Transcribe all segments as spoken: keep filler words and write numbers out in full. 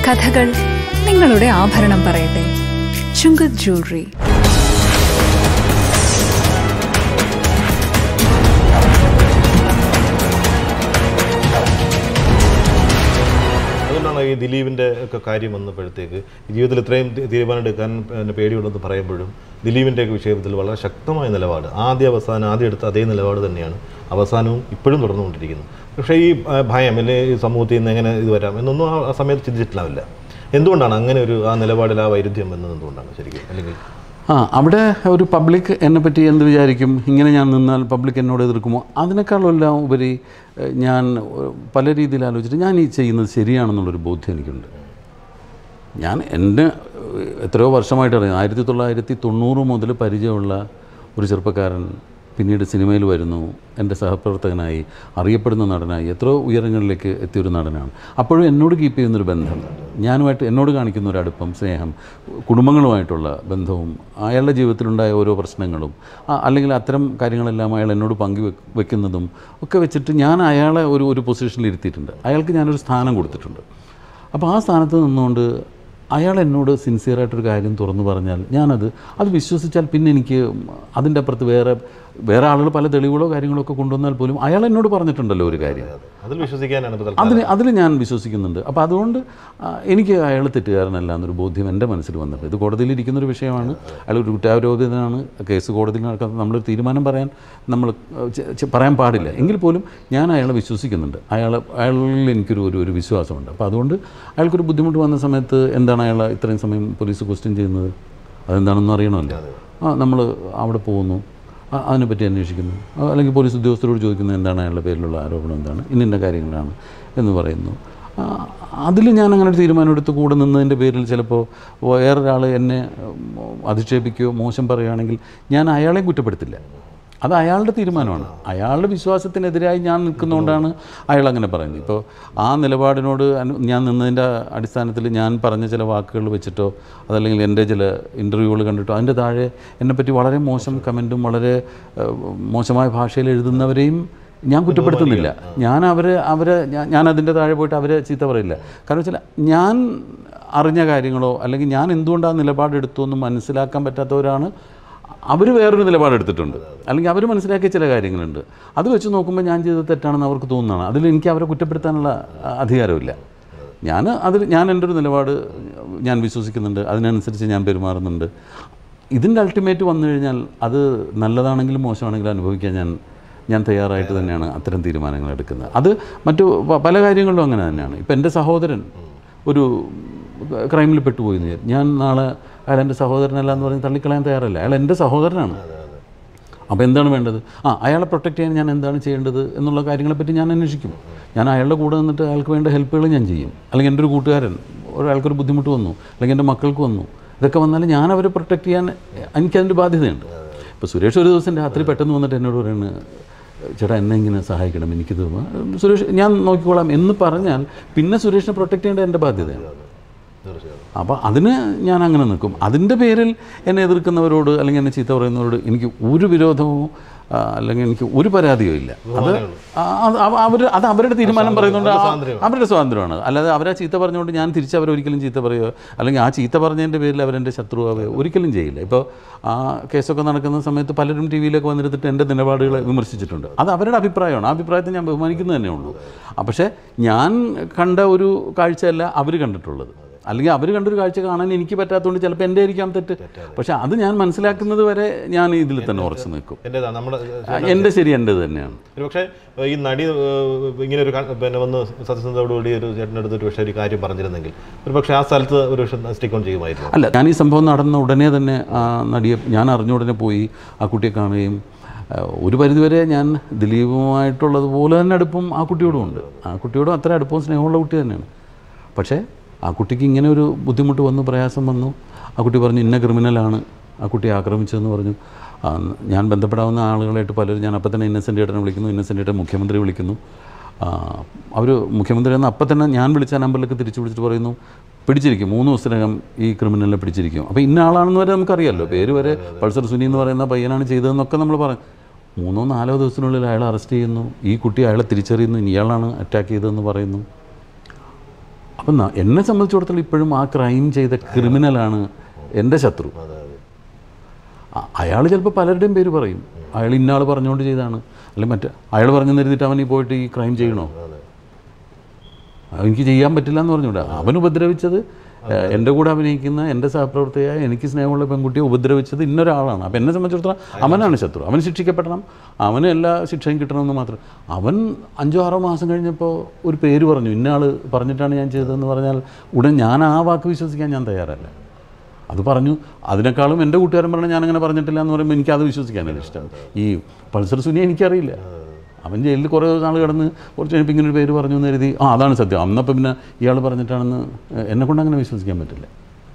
കഥകൾ നിങ്ങളുടെ ആഭരണം പറയട്ടെ. ചുങ്കത് ജ്വല്ലറി. അതുകൊണ്ടാണ് ഈ ദിലീപിൻ്റെ ഒക്കെ കാര്യം വന്നപ്പോഴത്തേക്ക് ജീവിതത്തിൽ ഇത്രയും തീരുമാനം എടുക്കാൻ പേടിയുണ്ടെന്ന് പറയുമ്പോഴും ദിലീപിൻ്റെയൊക്കെ വിഷയത്തിൽ വളരെ ശക്തമായ നിലപാട്, ആദ്യ അവസാനം ആദ്യം എടുത്ത അതേ നിലപാട് തന്നെയാണ് അവസാനവും ഇപ്പോഴും തുടർന്നുകൊണ്ടിരിക്കുന്നത്. പക്ഷേ ഈ ഭയം അല്ലെങ്കിൽ ഈ സമൂഹത്തിൽ നിന്ന് എങ്ങനെ ഇത് വരാം എന്നൊന്നും ആ സമയത്ത് ചിന്തിച്ചിട്ടില്ലാവില്ല. എന്തുകൊണ്ടാണ് അങ്ങനെ ഒരു ആ നിലപാടിൽ ആ വൈരുദ്ധ്യം എന്നത് എന്തുകൊണ്ടാണ് ശരിക്കും? അല്ലെങ്കിൽ ആ അവിടെ ഒരു പബ്ലിക് എന്നെപ്പറ്റി എന്ത് വിചാരിക്കും, ഇങ്ങനെ ഞാൻ നിന്നാൽ പബ്ലിക് എന്നോട് എതിർക്കുമോ, അതിനേക്കാളെല്ലാം ഉപരി ഞാൻ പല രീതിയിൽ ആലോചിച്ചിട്ട് ഞാൻ ഈ ചെയ്യുന്നത് ശരിയാണെന്നുള്ളൊരു ബോധ്യം എനിക്കുണ്ട്. ഞാൻ എൻ്റെ എത്രയോ വർഷമായിട്ട് അറിയാം, ആയിരത്തി തൊള്ളായിരത്തി തൊണ്ണൂറ് മുതൽ പരിചയമുള്ള ഒരു ചെറുപ്പക്കാരൻ പിന്നീട് സിനിമയിൽ വരുന്നു, എൻ്റെ സഹപ്രവർത്തകനായി, അറിയപ്പെടുന്ന നടനായി, എത്രയോ ഉയരങ്ങളിലേക്ക് എത്തിയൊരു നടനാണ്. അപ്പോഴും എന്നോട് കീപ്പ് ചെയ്യുന്നൊരു ബന്ധം, ഞാനുമായിട്ട് എന്നോട് കാണിക്കുന്ന ഒരു അടുപ്പം, സ്നേഹം, കുടുംബങ്ങളുമായിട്ടുള്ള ബന്ധവും, അയാളുടെ ജീവിതത്തിലുണ്ടായ ഓരോ പ്രശ്നങ്ങളും അല്ലെങ്കിൽ അത്തരം കാര്യങ്ങളെല്ലാം അയാൾ എന്നോട് പങ്കു വെക്കുന്നതും ഒക്കെ വെച്ചിട്ട് ഞാൻ അയാളെ ഒരു ഒരു പൊസിഷനിൽ ഇരുത്തിയിട്ടുണ്ട്. അയാൾക്ക് ഞാനൊരു സ്ഥാനം കൊടുത്തിട്ടുണ്ട്. അപ്പോൾ ആ സ്ഥാനത്ത് നിന്നുകൊണ്ട് അയാൾ എന്നോട് സിൻസിയറായിട്ടൊരു കാര്യം തുറന്നു പറഞ്ഞാൽ ഞാനത് അത് വിശ്വസിച്ചാൽ പിന്നെ എനിക്ക് അതിൻ്റെ അപ്പുറത്ത് വേറെ വേറെ ആളുകൾ പല തെളിവുകളോ കാര്യങ്ങളോ ഒക്കെ കൊണ്ടുവന്നാൽ പോലും അയാൾ എന്നോട് പറഞ്ഞിട്ടുണ്ടല്ലോ ഒരു കാര്യം, അതിൽ വിശ്വസിക്കാനാണ് അതിന് അതിൽ ഞാൻ വിശ്വസിക്കുന്നുണ്ട്. അപ്പോൾ അതുകൊണ്ട് എനിക്ക് അയാൾ തെറ്റുകാരനല്ല എന്നൊരു ബോധ്യം എൻ്റെ മനസ്സിൽ വന്നിട്ട്. ഇത് കോടതിയിലിരിക്കുന്നൊരു വിഷയമാണ്, അയാൾ ഒരു കുറ്റാരോപിതനാണ്, കേസ് കോടതിയിൽ നടക്കുന്നത്, നമ്മളൊരു തീരുമാനം പറയാൻ നമ്മൾ പറയാൻ പാടില്ല. എങ്കിൽ പോലും ഞാൻ അയാളെ വിശ്വസിക്കുന്നുണ്ട്, അയാൾ അയാളിൽ എനിക്കൊരു ഒരു ഒരു വിശ്വാസമുണ്ട്. അപ്പോൾ അതുകൊണ്ട് അയാൾക്കൊരു ബുദ്ധിമുട്ട് വന്ന സമയത്ത് എന്താണ് അയാൾ ഇത്രയും സമയം പോലീസ് ക്വസ്റ്റ്യൻ ചെയ്യുന്നത്, അതെന്താണെന്ന് അറിയണമല്ലോ. ആ നമ്മൾ അവിടെ പോകുന്നു, അതിനെപ്പറ്റി അന്വേഷിക്കുന്നു, അല്ലെങ്കിൽ പോലീസ് ഉദ്യോഗസ്ഥരോട് ചോദിക്കുന്നത് എന്താണ് അയാളുടെ പേരിലുള്ള ആരോപണം, എന്താണ് ഇന്നിന്ന കാര്യങ്ങളാണ് എന്ന് പറയുന്നു. അതിൽ ഞാൻ അങ്ങനെ ഒരു തീരുമാനമെടുത്ത് കൂടെ നിന്നതിൻ്റെ പേരിൽ ചിലപ്പോൾ വേറൊരാൾ എന്നെ അധിക്ഷേപിക്കുകയോ മോശം പറയുകയാണെങ്കിൽ ഞാൻ അയാളെ കുറ്റപ്പെടുത്തില്ല. അത് അയാളുടെ തീരുമാനമാണ്. അയാളുടെ വിശ്വാസത്തിനെതിരായി ഞാൻ നിൽക്കുന്നതുകൊണ്ടാണ് അയാൾ അങ്ങനെ പറയുന്നത്. ഇപ്പോൾ ആ നിലപാടിനോട് ഞാൻ നിന്നതിൻ്റെ അടിസ്ഥാനത്തിൽ ഞാൻ പറഞ്ഞ ചില വാക്കുകൾ വെച്ചിട്ടോ അതല്ലെങ്കിൽ എൻ്റെ ചില ഇൻ്റർവ്യൂകൾ കണ്ടിട്ടോ അതിൻ്റെ താഴെ എന്നെപ്പറ്റി വളരെ മോശം കമൻറ്റും വളരെ മോശമായ ഭാഷയിൽ എഴുതുന്നവരെയും ഞാൻ കുറ്റപ്പെടുത്തുന്നില്ല. ഞാൻ അവരെ അവരെ ഞാൻ അതിൻ്റെ താഴെ പോയിട്ട് അവരെ ചീത്ത പറയില്ല. കാരണം വെച്ചാൽ ഞാൻ അറിഞ്ഞ കാര്യങ്ങളോ അല്ലെങ്കിൽ ഞാൻ എന്തുകൊണ്ടാണ് നിലപാടെടുത്തു എന്ന് മനസ്സിലാക്കാൻ പറ്റാത്തവരാണ്. അവർ വേറൊരു നിലപാടെടുത്തിട്ടുണ്ട്, അല്ലെങ്കിൽ അവർ മനസ്സിലാക്കിയ ചില കാര്യങ്ങളുണ്ട്. അത് വെച്ച് നോക്കുമ്പോൾ ഞാൻ ചെയ്തത് തെറ്റാണെന്ന് അവർക്ക് തോന്നുന്നതാണ്. അതിൽ എനിക്ക് അവരെ കുറ്റപ്പെടുത്താനുള്ള അധികാരമില്ല. ഞാൻ അതിൽ ഞാൻ എൻ്റെ ഒരു നിലപാട് ഞാൻ വിശ്വസിക്കുന്നുണ്ട്, അതിനനുസരിച്ച് ഞാൻ പെരുമാറുന്നുണ്ട്. ഇതിൻ്റെ അൾട്ടിമേറ്റ് വന്നു കഴിഞ്ഞാൽ അത് നല്ലതാണെങ്കിലും മോശമാണെങ്കിലും അനുഭവിക്കാൻ ഞാൻ ഞാൻ തയ്യാറായിട്ട് തന്നെയാണ് അത്തരം തീരുമാനങ്ങൾ എടുക്കുന്നത്. അത് മറ്റു പല കാര്യങ്ങളിലും അങ്ങനെ തന്നെയാണ്. ഇപ്പം എൻ്റെ സഹോദരൻ ഒരു ക്രൈമിൽ പെട്ടുപോയി, ഞാൻ നാളെ അയാൾ എൻ്റെ സഹോദരനല്ല എന്ന് പറഞ്ഞ് തള്ളിക്കളയാൻ തയ്യാറല്ല. അയാൾ എൻ്റെ സഹോദരനാണ്. അപ്പോൾ എന്താണ് വേണ്ടത്? ആ അയാളെ പ്രൊട്ടക്റ്റ് ചെയ്യാൻ ഞാൻ എന്താണ് ചെയ്യേണ്ടത് എന്നുള്ള കാര്യങ്ങളെപ്പറ്റി ഞാൻ അന്വേഷിക്കും. ഞാൻ അയാളുടെ കൂടെ നിന്നിട്ട് അയാൾക്ക് വേണ്ട ഹെൽപ്പുകൾ ഞാൻ ചെയ്യും. അല്ലെങ്കിൽ എൻ്റെ ഒരു കൂട്ടുകാരൻ ഒരാൾക്കൊരു ബുദ്ധിമുട്ട് വന്നു, അല്ലെങ്കിൽ എൻ്റെ മക്കൾക്ക് വന്നു, ഇതൊക്കെ വന്നാൽ ഞാൻ അവരെ പ്രൊട്ടക്റ്റ് ചെയ്യാൻ എനിക്കതിൻ്റെ ബാധ്യതയുണ്ട്. ഇപ്പോൾ സുരേഷ് ഒരു ദിവസം രാത്രി പെട്ടെന്ന് വന്നിട്ട് എന്നോട് പറയുന്നത്, ചേട്ടാ എന്നെ ഇങ്ങനെ സഹായിക്കണം, എനിക്കിത് സുരേഷ് ഞാൻ നോക്കിക്കോളാം എന്ന് പറഞ്ഞാൽ പിന്നെ സുരേഷിനെ പ്രൊട്ടക്റ്റ് ചെയ്യേണ്ട എൻ്റെ ബാധ്യതയാണ്. അപ്പോൾ അതിന് ഞാൻ അങ്ങനെ നിൽക്കും. അതിൻ്റെ പേരിൽ എന്നെ എതിർക്കുന്നവരോട് അല്ലെങ്കിൽ എന്നെ ചീത്ത പറയുന്നവരോട് എനിക്ക് ഒരു വിരോധമോ അല്ലെങ്കിൽ എനിക്ക് ഒരു പരാതിയോ ഇല്ല. അത് അവർ അത് അവരുടെ തീരുമാനം പറയുന്നുണ്ട്, അവരുടെ സ്വാതന്ത്ര്യമാണ്. അല്ലാതെ അവരെ ചീത്ത പറഞ്ഞുകൊണ്ട് ഞാൻ തിരിച്ച് അവരൊരിക്കലും ചീത്ത പറയുകയോ അല്ലെങ്കിൽ ആ ചീത്ത പറഞ്ഞതിൻ്റെ പേരിൽ അവരെൻ്റെ ശത്രുവാകുകയോ ഒരിക്കലും ചെയ്യില്ല. ഇപ്പോൾ ആ കേസൊക്കെ നടക്കുന്ന സമയത്ത് പലരും ടി വിയിലൊക്കെ വന്നിരുന്നിട്ട് എൻ്റെ നിലപാടുകളെ വിമർശിച്ചിട്ടുണ്ട്. അത് അവരുടെ അഭിപ്രായമാണ്. ആ അഭിപ്രായത്തെ ഞാൻ ബഹുമാനിക്കുന്നത് തന്നെ ഉള്ളൂ. പക്ഷേ ഞാൻ കണ്ട ഒരു കാഴ്ചയല്ല അവർ കണ്ടിട്ടുള്ളത്. അല്ലെങ്കിൽ അവർ കണ്ടൊരു കാഴ്ച കാണാൻ എനിക്ക് പറ്റാത്തതുകൊണ്ട് ചിലപ്പോൾ എൻ്റെ ആയിരിക്കാം തെറ്റ്. പക്ഷെ അത് ഞാൻ മനസ്സിലാക്കുന്നത് വരെ ഞാൻ ഇതിൽ തന്നെ ഉറച്ചു നിൽക്കും. എൻ്റെ ശരി എൻ്റേത് തന്നെയാണ്. പക്ഷേ ഈ നടി ഇങ്ങനെ ഒരു പിന്നെ വന്ന് സത്യസന്ധതയോടുകൂടി ഒരു ചേട്ടൻ്റെ ഒരു പക്ഷേ ഒരു കാര്യം പറഞ്ഞിരുന്നെങ്കിൽ ഒരു പക്ഷേ ആ സ്ഥലത്ത് ഒരു പക്ഷേ സ്റ്റിക്ക് ഓൺ ചെയ്യുമായിരുന്നു. അല്ല, ഞാൻ ഈ സംഭവം നടന്ന ഉടനെ തന്നെ ആ നടിയെ ഞാൻ അറിഞ്ഞ ഉടനെ പോയി ആ കുട്ടിയെ കാണുകയും ഒരു പരിധിവരെ ഞാൻ ദിലീപുമായിട്ടുള്ളതുപോലെ തന്നെ അടുപ്പം ആ കുട്ടിയോടും ഉണ്ട്. ആ കുട്ടിയോടും അത്ര അടുപ്പവും സ്നേഹമുള്ള കുട്ടി തന്നെയാണ്. പക്ഷേ ആ കുട്ടിക്ക് ഇങ്ങനെ ഒരു ബുദ്ധിമുട്ട് വന്നു, പ്രയാസം വന്നു. ആ കുട്ടി പറഞ്ഞു ഇന്ന ക്രിമിനലാണ് ആ കുട്ടിയെ ആക്രമിച്ചതെന്ന് പറഞ്ഞു. ഞാൻ ബന്ധപ്പെടാവുന്ന ആളുകളായിട്ട് പലരും ഞാൻ അപ്പം തന്നെ ഇന്നസെൻ്റ് ഏട്ടനെ വിളിക്കുന്നു, ഇന്നസെൻ്റ് ഏട്ടൻ മുഖ്യമന്ത്രി വിളിക്കുന്നു. അവർ മുഖ്യമന്ത്രി എന്ന് അപ്പം തന്നെ ഞാൻ വിളിച്ച നമ്പറിലേക്ക് തിരിച്ചു വിളിച്ചിട്ട് പറയുന്നു പിടിച്ചിരിക്കും, മൂന്ന് ദിവസത്തിനകം ഈ ക്രിമിനലിനെ പിടിച്ചിരിക്കും. അപ്പോൾ ഇന്ന ആളാണെന്ന് വരെ നമുക്കറിയാമല്ലോ, പേര് വരെ പൾസർ സുനി എന്ന് പറയുന്ന പയ്യനാണ് ചെയ്തതെന്നൊക്കെ നമ്മൾ പറയും. മൂന്നോ നാലോ ദിവസത്തിനുള്ളിൽ അയാൾ അറസ്റ്റ് ചെയ്യുന്നു. ഈ കുട്ടി അയാളെ തിരിച്ചറിയുന്നു, ഇയാളാണ് അറ്റാക്ക് ചെയ്തതെന്ന് പറയുന്നു. അപ്പം എന്നെ സംബന്ധിച്ചിടത്തോളം ഇപ്പോഴും ആ ക്രൈം ചെയ്ത ക്രിമിനലാണ് എൻ്റെ ശത്രു. അയാൾ ചിലപ്പോൾ പലരുടെയും പേര് പറയും, അയാൾ ഇന്നയാൾ പറഞ്ഞുകൊണ്ട് ചെയ്താണ്, അല്ലെങ്കിൽ മറ്റേ അയാൾ പറഞ്ഞു തരുന്നിട്ട് അവൻ ഈ പോയിട്ട് ഈ ക്രൈം ചെയ്യണോ, എനിക്ക് ചെയ്യാൻ പറ്റില്ല എന്ന് പറഞ്ഞുകൂടാ. അവൻ ഉപദ്രവിച്ചത് എൻ്റെ കൂടെ അഭിനയിക്കുന്ന എൻ്റെ സഹപ്രവർത്തകയായ എനിക്ക് സ്നേഹമുള്ള പെൺകുട്ടിയെ ഉപദ്രവിച്ചത് ഇന്നൊരാളാണ്. അപ്പോൾ എന്നെ സംബന്ധിച്ചിടത്തോളം അവനാണ് ശത്രു. അവൻ ശിക്ഷിക്കപ്പെടണം, അവന് എല്ലാ ശിക്ഷയും കിട്ടണമെന്ന് മാത്രം. അവൻ അഞ്ചോ ആറോ മാസം കഴിഞ്ഞപ്പോൾ ഒരു പേര് പറഞ്ഞു, ഇന്നയാൾ പറഞ്ഞിട്ടാണ് ഞാൻ ചെയ്തതെന്ന് പറഞ്ഞാൽ ഉടൻ ഞാൻ ആ വാക്ക് വിശ്വസിക്കാൻ ഞാൻ തയ്യാറല്ല. അത് പറഞ്ഞു, അതിനേക്കാളും എൻ്റെ കൂട്ടുകാരൻ പറഞ്ഞാൽ ഞാനങ്ങനെ പറഞ്ഞിട്ടില്ല എന്ന് പറയുമ്പോൾ എനിക്കത് വിശ്വസിക്കാനല്ല ഇഷ്ടം. ഈ പൾസർ സുനിയെ എനിക്കറിയില്ല, അവൻ ജയിലിൽ കുറേ നാൾ കിടന്ന് കുറച്ച് കഴിഞ്ഞപ്പോൾ ഇങ്ങനെ ഒരു പേര് പറഞ്ഞു എന്ന് കരുതി ആ അതാണ് സത്യം, അന്നപ്പം പിന്നെ ഇയാൾ പറഞ്ഞിട്ടാണെന്ന് എന്നെക്കൊണ്ട് അങ്ങനെ വിശ്വസിക്കാൻ പറ്റില്ല.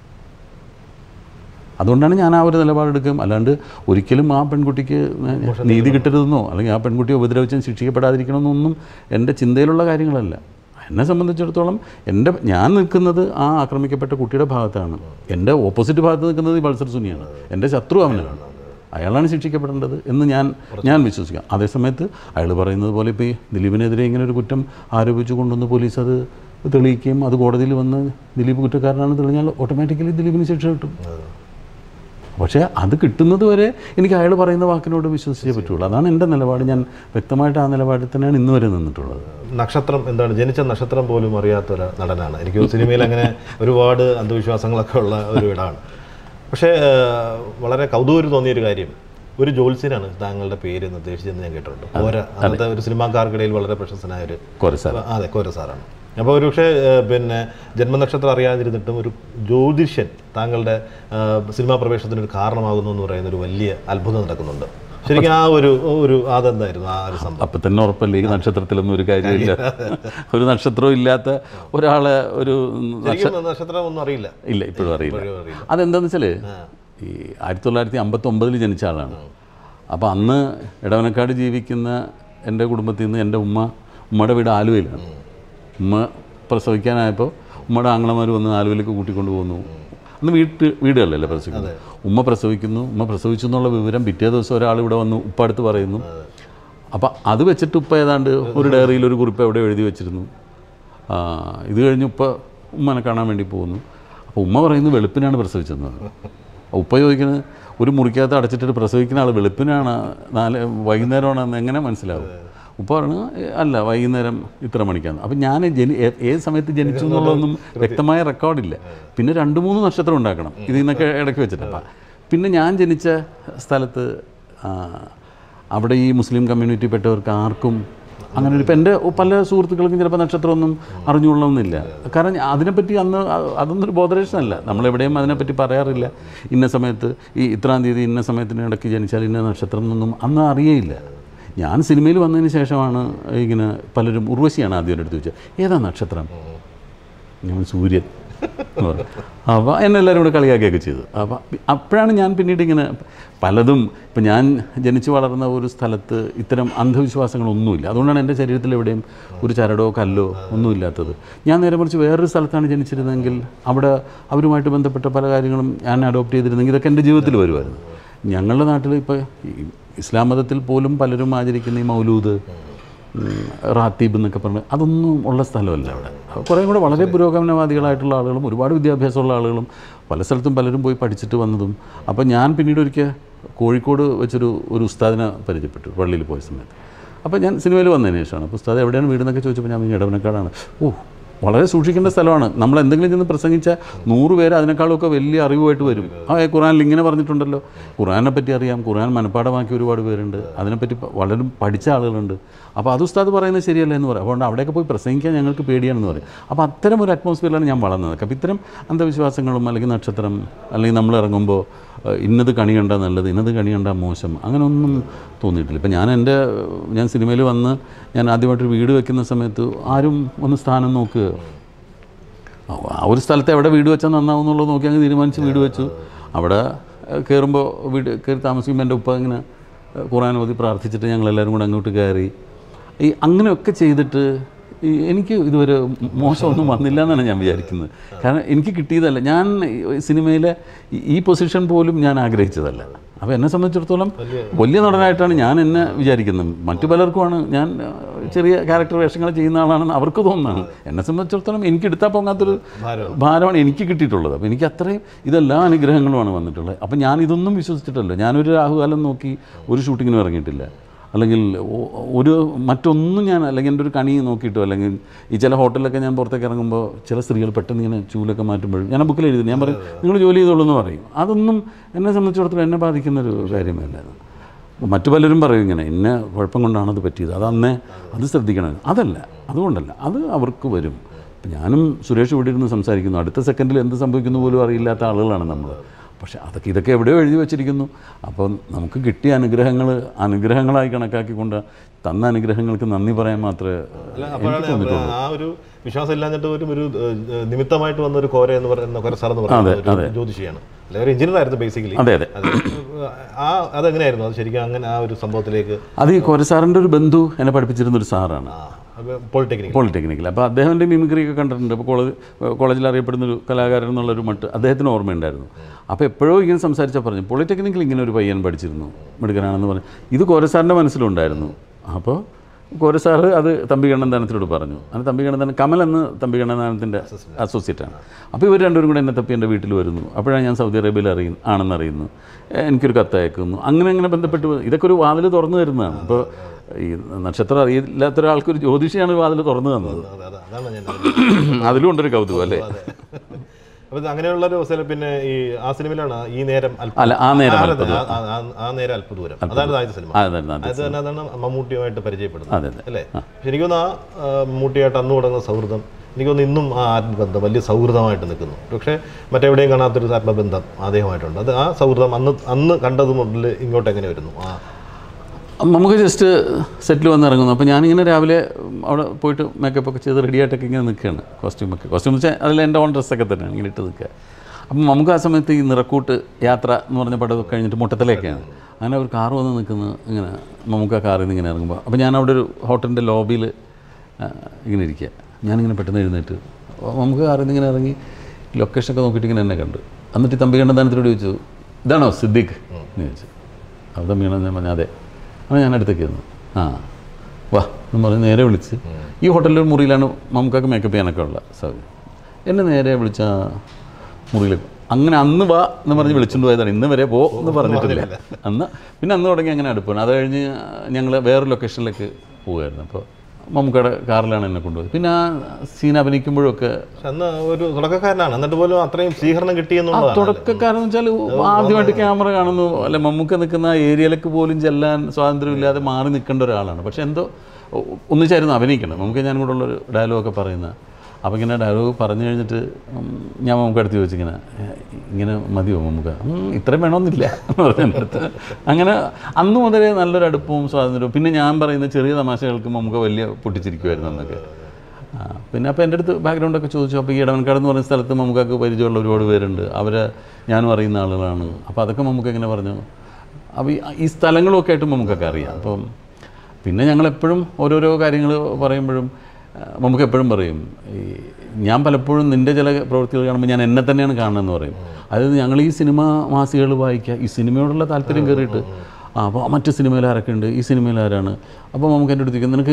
അതുകൊണ്ടാണ് ഞാൻ ആ ഒരു നിലപാടെടുക്കും. അല്ലാണ്ട് ഒരിക്കലും ആ പെൺകുട്ടിക്ക് നീതി കിട്ടരുതെന്നോ അല്ലെങ്കിൽ ആ പെൺകുട്ടിയെ ഉപദ്രവിച്ചും ശിക്ഷിക്കപ്പെടാതിരിക്കണമെന്നൊന്നും എൻ്റെ ചിന്തയിലുള്ള കാര്യങ്ങളല്ല. എന്നെ സംബന്ധിച്ചിടത്തോളം എൻ്റെ ഞാൻ നിൽക്കുന്നത് ആ ആക്രമിക്കപ്പെട്ട കുട്ടിയുടെ ഭാഗത്താണ്. എൻ്റെ ഓപ്പോസിറ്റ് ഭാഗത്ത് നിൽക്കുന്നത് ഈ പൾസർ സുനിയാണ്. എൻ്റെ ശത്രു അവനാണ്, അയാളാണ് ശിക്ഷിക്കപ്പെടേണ്ടത് എന്ന് ഞാൻ ഞാൻ വിശ്വസിക്കാം. അതേസമയത്ത് അയാൾ പറയുന്നത് പോലെ ഇപ്പോൾ ഈ ദിലീപിനെതിരെ ഇങ്ങനെ ഒരു കുറ്റം ആരോപിച്ചു കൊണ്ടുവന്ന് പോലീസ് അത് തെളിയിക്കുകയും അത് കോടതിയിൽ വന്ന് ദിലീപ് കുറ്റക്കാരനാണെന്ന് തെളിഞ്ഞാൽ ഓട്ടോമാറ്റിക്കലി ദിലീപിന് ശിക്ഷ കിട്ടും. പക്ഷേ അത് കിട്ടുന്നത് വരെ എനിക്ക് അയാൾ പറയുന്ന വാക്കിനോട് വിശ്വസിച്ചേ പറ്റുള്ളൂ. അതാണ് എൻ്റെ നിലപാട്. ഞാൻ വ്യക്തമായിട്ട് ആ നിലപാടിൽ തന്നെയാണ് ഇന്ന് വരെ നിന്നിട്ടുള്ളത്. നക്ഷത്രം എന്താണ്, ജനിച്ച നക്ഷത്രം പോലും അറിയാത്തൊരു നടനാണ്. എനിക്ക് സിനിമയിൽ അങ്ങനെ ഒരുപാട് അന്ധവിശ്വാസങ്ങളൊക്കെ ഉള്ള ഒരു ഇടാണ്. പക്ഷേ വളരെ കൗതുകം തോന്നിയൊരു കാര്യം, ഒരു ജ്യോത്സ്യനാണ് താങ്കളുടെ പേര് നിർദ്ദേശിച്ചെന്ന് ഞാൻ കേട്ടിട്ടുണ്ട്. കോര, അന്നത്തെ ഒരു സിനിമാക്കാർക്കിടയിൽ വളരെ പ്രശസ്തനായ ഒരു കോര സാർ. അതെ, കോര സാറാണ്. അപ്പോൾ ഒരു പക്ഷേ പിന്നെ ജന്മനക്ഷത്രം അറിയാതിരുന്നിട്ടും ഒരു ജ്യോതിഷൻ താങ്കളുടെ സിനിമാ പ്രവേശനത്തിനൊരു കാരണമാകുന്നു എന്ന് പറയുന്ന ഒരു വലിയ അത്ഭുതം നടക്കുന്നുണ്ട്. ശരിക്കും ആ ഒരു ഒരു അതെന്തായിരുന്നു ആ ഒരു സംഭവം? അപ്പം തന്നെ ഉറപ്പല്ലേ ഈ നക്ഷത്രത്തിലൊന്നും ഒരു കാര്യമില്ല. ഒരു നക്ഷത്രവും ഇല്ലാത്ത ഒരാളെ ഒരു നക്ഷത്രം ഒന്നും അറിയില്ല. ഇല്ല, ഇപ്പോഴും അറിയില്ല. അതെന്താണെന്ന് വെച്ചാൽ ഈ ആയിരത്തി തൊള്ളായിരത്തി അമ്പത്തി ഒമ്പതിൽ ജനിച്ച ആളാണ്. അപ്പോൾ അന്ന് ഇടവനക്കാട് ജീവിക്കുന്ന എൻ്റെ കുടുംബത്തിൽ നിന്ന് എൻ്റെ ഉമ്മ ഉമ്മയുടെ വീട് ആലുവയിലാണ്. ഉമ്മ പ്രസവിക്കാനായപ്പോൾ ഉമ്മയുടെ ആങ്ങളമാർ വന്ന് ആലുവയിലേക്ക് കൂട്ടിക്കൊണ്ട് പോകുന്നു. അന്ന് വീട്ട് വീടുകളിലല്ലേ പ്രസവിക്കുന്നത്. ഉമ്മ പ്രസവിക്കുന്നു, ഉമ്മ പ്രസവിച്ചു എന്നുള്ള വിവരം പിറ്റേ ദിവസം ഒരാൾ ഇവിടെ വന്ന് ഉപ്പ അടുത്ത് പറയുന്നു. അപ്പം അത് വെച്ചിട്ട് ഉപ്പ ഏതാണ്ട് ഒരു ഡയറിയിൽ ഒരു കുറിപ്പ് എവിടെ എഴുതി വെച്ചിരുന്നു. ഇത് കഴിഞ്ഞ് ഉപ്പ ഉമ്മനെ കാണാൻ വേണ്ടി പോകുന്നു. അപ്പോൾ ഉമ്മ പറയുന്നു വെളുപ്പിനാണ് പ്രസവിച്ചതെന്ന്. ഉപ്പ ചോദിക്കുന്നത് ഒരു മുറിക്കകത്ത് അടച്ചിട്ട് പ്രസവിക്കുന്ന ആൾ വെളുപ്പിനാണ് നാല് വൈകുന്നേരമാണെന്ന് എങ്ങനെ മനസ്സിലാവും? ഉപ്പ പറഞ്ഞു അല്ല, വൈകുന്നേരം ഇത്ര മണിക്കാണ്. അപ്പം ഞാൻ ജനി ഏത് സമയത്ത് ജനിച്ചു എന്നുള്ളതൊന്നും വ്യക്തമായ റെക്കോർഡില്ല. പിന്നെ രണ്ട് മൂന്ന് നക്ഷത്രം ഉണ്ടാക്കണം ഇതിൽ നിന്നൊക്കെ ഇടയ്ക്ക് വെച്ചിട്ട്. അപ്പം പിന്നെ ഞാൻ ജനിച്ച സ്ഥലത്ത് അവിടെ ഈ മുസ്ലിം കമ്മ്യൂണിറ്റി പെട്ടവർക്ക് ആർക്കും അങ്ങനെ ഒരു, ഇപ്പം എൻ്റെ പല സുഹൃത്തുക്കൾക്കും ചിലപ്പോൾ നക്ഷത്രമൊന്നും അറിഞ്ഞുകൊള്ളണമെന്നില്ല. കാരണം അതിനെപ്പറ്റി അന്ന് അതൊന്നൊരു ബോധരേഷനല്ല. നമ്മളെവിടെയും അതിനെപ്പറ്റി പറയാറില്ല. ഇന്ന സമയത്ത് ഈ ഇത്രാം തീയതി ഇന്ന സമയത്തിന് ഇടയ്ക്ക് ജനിച്ചാൽ ഇന്ന നക്ഷത്രം എന്നൊന്നും അന്ന് അറിയേയില്ല. ഞാൻ സിനിമയിൽ വന്നതിന് ശേഷമാണ് ഇങ്ങനെ പലരും, ഉർവശിയാണ് ആദ്യം എടുത്ത് വെച്ചത്, ഏതാ നക്ഷത്രം? ഞാൻ സൂര്യൻ. അപ്പോൾ എന്നെല്ലാവരും കൂടെ കളിയാക്കിയൊക്കെ ചെയ്തു. അപ്പോൾ അപ്പോഴാണ് ഞാൻ പിന്നീട് ഇങ്ങനെ പലതും, ഇപ്പം ഞാൻ ജനിച്ചു വളർന്ന ഒരു സ്ഥലത്ത് ഇത്തരം അന്ധവിശ്വാസങ്ങളൊന്നുമില്ല. അതുകൊണ്ടാണ് എൻ്റെ ശരീരത്തിൽ എവിടെയും ഒരു ചരടോ കല്ലോ ഒന്നുമില്ലാത്തത്. ഞാൻ നേരെ മറിച്ച് വേറൊരു സ്ഥലത്താണ് ജനിച്ചിരുന്നതെങ്കിൽ അവിടെ അവരുമായിട്ട് ബന്ധപ്പെട്ട പല കാര്യങ്ങളും ഞാൻ അഡോപ്റ്റ് ചെയ്തിരുന്നെങ്കിൽ ഇതൊക്കെ എൻ്റെ ജീവിതത്തിൽ വരുമായിരുന്നു. ഞങ്ങളുടെ നാട്ടിൽ ഇപ്പോൾ ഇസ്ലാം മതത്തിൽ പോലും പലരും ആചരിക്കുന്ന ഈ മൗലൂദ്, റാത്തീബ് എന്നൊക്കെ പറഞ്ഞ് അതൊന്നും ഉള്ള സ്ഥലമല്ല അവിടെ. കുറേ കൂടെ വളരെ പുരോഗമനവാദികളായിട്ടുള്ള ആളുകളും ഒരുപാട് വിദ്യാഭ്യാസമുള്ള ആളുകളും പല സ്ഥലത്തും പലരും പോയി പഠിച്ചിട്ട് വന്നതും. അപ്പോൾ ഞാൻ പിന്നീട് ഒരിക്കൽ കോഴിക്കോട് വെച്ചൊരു ഒരു ഉസ്താദിനെ പരിചയപ്പെട്ടു പള്ളിയിൽ പോയ സമയത്ത്. അപ്പോൾ ഞാൻ സിനിമയിൽ വന്നതിന് ശേഷമാണ്. അപ്പോൾ ഉസ്താദ് എവിടെയാണ് വീടെന്നൊക്കെ ചോദിച്ചപ്പോൾ ഞാൻ ഇടവനക്കാടാണ്. ഓ, വളരെ സൂക്ഷിക്കേണ്ട സ്ഥലമാണ്. നമ്മൾ എന്തെങ്കിലും ചെന്ന് പ്രസംഗിച്ചാൽ നൂറ് പേര് അതിനേക്കാളൊക്കെ വലിയ അറിവുമായിട്ട് വരും. ആ ഖുറാനിൽ ഇങ്ങനെ പറഞ്ഞിട്ടുണ്ടല്ലോ, ഖുറാനെ പറ്റി അറിയാം, ഖുറാൻ മനഃപ്പാഠമാക്കിയ ഒരുപാട് പേരുണ്ട്, അതിനെപ്പറ്റി വളരെ പഠിച്ച ആളുകളുണ്ട്. അപ്പോൾ അത് ഉസ്താദ് പറയുന്നത് ശരിയല്ല എന്ന് പറയും. അതുകൊണ്ട് അവിടെയൊക്കെ പോയി പ്രസംഗിക്കാൻ ഞങ്ങൾക്ക് പേടിയാണെന്ന് പറയും. അപ്പോൾ അത്തരം ഒരു അറ്റ്മോസ്ഫിയറിലാണ് ഞാൻ വളർന്നത്. അപ്പോൾ ഇത്തരം അന്ധവിശ്വാസങ്ങളും അല്ലെങ്കിൽ നക്ഷത്രം അല്ലെങ്കിൽ നമ്മൾ ഇറങ്ങുമ്പോൾ ഇന്നത് കണി കണ്ടാൽ നല്ലത്, ഇന്നത് കണി കണ്ടാൽ മോശം, അങ്ങനെയൊന്നും തോന്നിയിട്ടില്ല. ഇപ്പം ഞാൻ എൻ്റെ ഞാൻ സിനിമയിൽ വന്ന് ഞാൻ ആദ്യമായിട്ടൊരു വീട് വെക്കുന്ന സമയത്ത് ആരും ഒന്ന് സ്ഥാനം നോക്കുക, ആ ഒരു സ്ഥലത്ത് എവിടെ വീട് വെച്ചാൽ നന്നാവും എന്നുള്ളത് നോക്കി അങ്ങ് തീരുമാനിച്ച് വീട് വെച്ചു. അവിടെ കയറുമ്പോൾ വീട് കയറി താമസിക്കുമ്പോൾ എൻ്റെ ഉപ്പ ഇങ്ങനെ ഖുറാൻ ഓതി പ്രാർത്ഥിച്ചിട്ട് ഞങ്ങളെല്ലാവരും കൂടെ അങ്ങോട്ട് കയറി. ഈ അങ്ങനെയൊക്കെ ചെയ്തിട്ട് ഈ എനിക്ക് ഇതുവരെ മോശമൊന്നും വന്നില്ല എന്നാണ് ഞാൻ വിചാരിക്കുന്നത്. കാരണം എനിക്ക് കിട്ടിയതല്ല. ഞാൻ സിനിമയിലെ ഈ പൊസിഷൻ പോലും ഞാൻ ആഗ്രഹിച്ചതല്ല. അപ്പോൾ എന്നെ സംബന്ധിച്ചിടത്തോളം വലിയ നടനായിട്ടാണ് ഞാൻ എന്നെ വിചാരിക്കുന്നത്. മറ്റു പലർക്കുമാണ് ഞാൻ ചെറിയ ക്യാരക്ടർ വേഷങ്ങൾ ചെയ്യുന്ന ആളാണെന്ന് അവർക്ക് തോന്നുന്നതാണ്. എന്നെ സംബന്ധിച്ചിടത്തോളം എനിക്ക് എടുത്താൽ പോകാത്തൊരു ഭാരമാണ് എനിക്ക് കിട്ടിയിട്ടുള്ളത്. അപ്പോൾ എനിക്ക് അത്രയും ഇതെല്ലാ അനുഗ്രഹങ്ങളുമാണ് വന്നിട്ടുള്ളത്. അപ്പോൾ ഞാൻ ഇതൊന്നും വിശ്വസിച്ചിട്ടല്ലോ. ഞാനൊരു രാഹുകാലം നോക്കി ഒരു ഷൂട്ടിങ്ങിനും ഇറങ്ങിയിട്ടില്ല, അല്ലെങ്കിൽ ഒരു മറ്റൊന്നും ഞാൻ, അല്ലെങ്കിൽ എൻ്റെ ഒരു കണി നോക്കിയിട്ടോ, അല്ലെങ്കിൽ ഈ ചില ഹോട്ടലിലൊക്കെ ഞാൻ പുറത്തേക്ക് ഇറങ്ങുമ്പോൾ ചില സ്ത്രീകൾ പെട്ടെന്ന് ഇങ്ങനെ ചൂലൊക്കെ മാറ്റുമ്പോഴും ഞാൻ ബുക്കിൽ എഴുതി ഞാൻ പറയും നിങ്ങൾ ജോലി ചെയ്തോളൂ എന്ന് പറയും. അതൊന്നും എന്നെ സംബന്ധിച്ചിടത്തോളം എന്നെ ബാധിക്കുന്നൊരു കാര്യമല്ലായിരുന്നു. മറ്റു പലരും പറയും ഇങ്ങനെ ഇന്ന കുഴപ്പം കൊണ്ടാണ് അത് പറ്റിയത്, അത് അന്നേ അത് ശ്രദ്ധിക്കണം. അതല്ല, അതുകൊണ്ടല്ല, അത് അവർക്ക് വരും. ഞാനും സുരേഷ് ഇവിടെ ഇരുന്ന് സംസാരിക്കുന്നു, അടുത്ത സെക്കൻഡിൽ എന്ത് സംഭവിക്കുന്നു പോലും അറിയില്ലാത്ത ആളുകളാണ് നമ്മൾ. പക്ഷേ അതൊക്കെ ഇതൊക്കെ എവിടെയോ എഴുതി വെച്ചിരിക്കുന്നു. അപ്പം നമുക്ക് കിട്ടിയ അനുഗ്രഹങ്ങൾ അനുഗ്രഹങ്ങളായി കണക്കാക്കിക്കൊണ്ട് തന്ന അനുഗ്രഹങ്ങൾക്ക് നന്ദി പറയാൻ മാത്രമേ ആ ഒരു വിശ്വാസം ഇല്ലാഞ്ഞിട്ട് ഒരു ഒരു നിമിത്തമായിട്ട് വന്ന ഒരു കോര എന്ന് പറയുന്ന കോര സാർ എന്ന് പറയുന്നത് ജ്യോതിഷിയാണ്, അല്ലെ ഒരു എഞ്ചിനീയർ ആയിരുന്നു ബേസിക്കലി. അതെ അതെ. ആ അതെങ്ങനെയായിരുന്നു അത് ശരിക്കും അങ്ങനെ ആ ഒരു സംഭവത്തിലേക്ക്? അത് ഈ കോര സാറിൻ്റെ ഒരു ബന്ധു എന്നെ പഠിപ്പിച്ചിരുന്ന ഒരു സാറാണ്, പോളിടെക്നിക് പോളിടെക്നിക്കിൽ. അപ്പോൾ അദ്ദേഹത്തിൻ്റെ മിമിക്രി ഒക്കെ കണ്ടിട്ടുണ്ട്. അപ്പോൾ കോളേജ് കോളേജിൽ അറിയപ്പെടുന്നൊരു കലാകാരൻ എന്നുള്ളൊരു മട്ട് അദ്ദേഹത്തിന് ഓർമ്മയുണ്ടായിരുന്നു. അപ്പോൾ എപ്പോഴോ ഇങ്ങനെ സംസാരിച്ചാൽ പറഞ്ഞു പോളിടെക്നിക്കിൽ ഇങ്ങനെ ഒരു പയ്യൻ പഠിച്ചിരുന്നു, മിടുക്കനാണെന്ന് പറഞ്ഞു. ഇത് കോരസാറിൻ്റെ മനസ്സിലുണ്ടായിരുന്നു. അപ്പോൾ കോരസാറ് അത് തമ്പി കണ്ണന്താനത്തിനോട് പറഞ്ഞു. അങ്ങനെ തമ്പി കണ്ണന്താനം കമൽ എന്ന് തമ്പി കണ്ണന്താനത്തിൻ്റെ അസോസിയേറ്റാണ്. അപ്പോൾ ഇവർ രണ്ടുപേരും കൂടെ എന്നെ തപ്പി എൻ്റെ വീട്ടിൽ വരുന്നു. അപ്പോഴാണ് ഞാൻ സൗദി അറേബ്യയിൽ അറിയുന്നു ആണെന്നറിയുന്നു. എനിക്കൊരു കത്ത് അയക്കുന്നു. അങ്ങനെ അങ്ങനെ ബന്ധപ്പെട്ട് ഇതൊക്കെ ഒരു വാതിൽ തുറന്നു തരുന്നതാണ്. അപ്പോൾ ഈ നക്ഷത്രം അറിയില്ലാത്ത ഒരാൾക്കൊരു ജ്യോതിഷിയാണ് വാതിൽ തുറന്നു തന്നത്. അതിലും ഉണ്ടൊരു കൗതുകം അല്ലേ? അപ്പോൾ അങ്ങനെയുള്ളൊരു അവസരം പിന്നെ ഈ ആ സിനിമയിലാണ് ഈ നേരം അല്ല ആ നേരം ആ നേരം അത്ഭുതപൂരം, അതാണ് ആദ്യത്തെ സിനിമ. അത് തന്നെ അതാണ് മമ്മൂട്ടിയുമായിട്ട് പരിചയപ്പെടുന്നത് അല്ലേ? എനിക്കൊന്ന് ആ മമ്മൂട്ടിയായിട്ട് അന്ന് തുടങ്ങുന്ന സൗഹൃദം എനിക്കൊന്ന് ഇന്നും ആ ആത്മബന്ധം വലിയ സൗഹൃദമായിട്ട് നിൽക്കുന്നു. പക്ഷേ മറ്റെവിടെയും കാണാത്തൊരു ആത്മബന്ധം അദ്ദേഹമായിട്ടുണ്ട്. അത് ആ സൗഹൃദം അന്ന് അന്ന് കണ്ടത് മുതൽ ഇങ്ങോട്ട് എങ്ങനെ വരുന്നു? ആ നമുക്ക് ജസ്റ്റ് സെറ്റിൽ വന്നിറങ്ങുന്നു. അപ്പോൾ ഞാനിങ്ങനെ രാവിലെ അവിടെ പോയിട്ട് മേക്കപ്പൊക്കെ ചെയ്ത് റെഡിയായിട്ടൊക്കെ ഇങ്ങനെ നിൽക്കുകയാണ്. കോസ്റ്റ്യൂമൊക്കെ കോസ്റ്റ്യൂം വെച്ചാൽ അതിൽ എൻ്റെ ഓൺ ഡ്രസ്സൊക്കെ തന്നെയാണ് ഇങ്ങനെ ഇട്ട് നിൽക്കുക. അപ്പം നമുക്ക് ആ സമയത്ത് ഈ നിറക്കൂട്ട് യാത്ര എന്ന് പറഞ്ഞ പടം കഴിഞ്ഞിട്ട് മുട്ടത്തിലേക്കാണ്. അങ്ങനെ ഒരു കാർ വന്ന് നിൽക്കുന്നത് ഇങ്ങനെ നമുക്ക് ആ കാറിൽ നിന്ന് ഇങ്ങനെ ഇറങ്ങുമ്പോൾ അപ്പോൾ ഞാൻ അവിടെ ഒരു ഹോട്ടലിൻ്റെ ലോബിയിൽ ഇങ്ങനെ ഇരിക്കുക. ഞാനിങ്ങനെ പെട്ടെന്ന് എഴുന്നേറ്റ് നമുക്ക് കാറിൽ നിന്ന് ഇങ്ങനെ ഇറങ്ങി ലൊക്കേഷനൊക്കെ നോക്കിയിട്ട് ഇങ്ങനെ എന്നെ കണ്ടു. എന്നിട്ട് തമ്പി കണ്ണന്താനത്തിനോട് ചോദിച്ചു ഇതാണോ സിദ്ദിഖ് എന്ന് ചോദിച്ചു. അപ്പോൾ തമ്പി കണ്ണന്താനം പറഞ്ഞു അതെ. അപ്പോൾ ഞാൻ അടുത്തേക്ക് വന്നു. ആ വാ എന്ന് പറഞ്ഞ് നേരെ വിളിച്ച് ഈ ഹോട്ടലിൽ ഒരു മുറിയിലാണ് നമുക്കൊക്കെ മേക്കപ്പ് ചെയ്യാനൊക്കെ ഉള്ള സൗകര്യം. എന്നെ നേരെ വിളിച്ച മുറിയിൽ അങ്ങനെ അന്ന് വാ എന്ന് പറഞ്ഞ് വിളിച്ചുകൊണ്ട് പോയതാണ്. ഇന്ന് വരെ പോ എന്ന് പറഞ്ഞിട്ടില്ല അന്ന്. പിന്നെ അന്ന് തുടങ്ങി അങ്ങനെ അടുപ്പാണ്. അത് കഴിഞ്ഞ് ഞങ്ങൾ വേറെ ലൊക്കേഷനിലേക്ക് പോവുമായിരുന്നു. അപ്പോൾ മമ്മൂക്കയുടെ കാറിലാണ് എന്നെ കൊണ്ടുപോയത്. പിന്നെ ആ സീൻ അഭിനയിക്കുമ്പോഴൊക്കെ ഒരു തുടക്കക്കാരനാണ്, എന്നിട്ട് പോലും അത്രയും സ്വീകരണം കിട്ടിയെന്നുള്ളത്. തുടക്കക്കാരെന്ന് വെച്ചാൽ ആദ്യമായിട്ട് ക്യാമറ കാണുന്നു, അല്ലെ മമ്മൂക്ക നിൽക്കുന്ന ഏരിയയിലേക്ക് പോലും ചെല്ലാൻ സ്വാതന്ത്ര്യമില്ലാതെ മാറി നിൽക്കേണ്ട ഒരാളാണ്. പക്ഷെ എന്തോ ഒന്നിച്ചായിരുന്നു അഭിനയിക്കണം. നമുക്ക് ഞാൻ കൂടെ ഉള്ളൊരു ഡയലോഗൊക്കെ പറയുന്നത്. അപ്പോൾ ഇങ്ങനെ ഡയലോഗ് പറഞ്ഞു കഴിഞ്ഞിട്ട് ഞാൻ മമ്മൂക്ക അടുത്ത് ചോദിച്ചിങ്ങനെ ഇങ്ങനെ മതിയോ മമ്മൂക്ക, ഇത്രയും വേണമെന്നില്ല എന്ന് പറഞ്ഞെടുത്ത്. അങ്ങനെ അന്ന് മുതലേ നല്ലൊരു അടുപ്പവും സ്വാതന്ത്ര്യവും. പിന്നെ ഞാൻ പറയുന്ന ചെറിയ തമാശകൾക്ക് മമ്മൂക്ക വലിയ പൊട്ടിച്ചിരിക്കുമായിരുന്നു എന്നൊക്കെ. പിന്നെ അപ്പോൾ എൻ്റെ അടുത്ത് ബാക്ക്ഗ്രൗണ്ടൊക്കെ ചോദിച്ചു. അപ്പോൾ ഈ ഇടവൻകാട് എന്ന് പറയുന്ന സ്ഥലത്ത് മമ്മൂക്കക്ക് പരിചയമുള്ള ഒരുപാട് പേരുണ്ട്, അവരെ ഞാനും അറിയുന്ന ആളുകളാണ്. അപ്പോൾ അതൊക്കെ മമ്മൂക്ക ഇങ്ങനെ പറഞ്ഞു. അപ്പോൾ ഈ സ്ഥലങ്ങളൊക്കെ ആയിട്ട് മമ്മൂക്കൊക്കെ അറിയാം. അപ്പം പിന്നെ ഞങ്ങളെപ്പോഴും ഓരോരോ കാര്യങ്ങൾ പറയുമ്പോഴും നമുക്ക് എപ്പോഴും പറയും ഈ ഞാൻ പലപ്പോഴും നിൻ്റെ ചില പ്രവൃത്തികൾ കാണുമ്പോൾ ഞാൻ എന്നെ തന്നെയാണ് കാണുന്നതെന്ന് പറയും. അതായത് ഞങ്ങൾ ഈ സിനിമ മാസികകൾ വായിക്കുക, ഈ സിനിമയോടുള്ള താല്പര്യം കയറിയിട്ട് ആ അപ്പോൾ മറ്റു സിനിമയിൽ ആരൊക്കെ ഉണ്ട്, ഈ സിനിമയിൽ ആരാണ്. അപ്പോൾ നമുക്ക് എൻ്റെ അടുത്തേക്ക് നിനക്ക്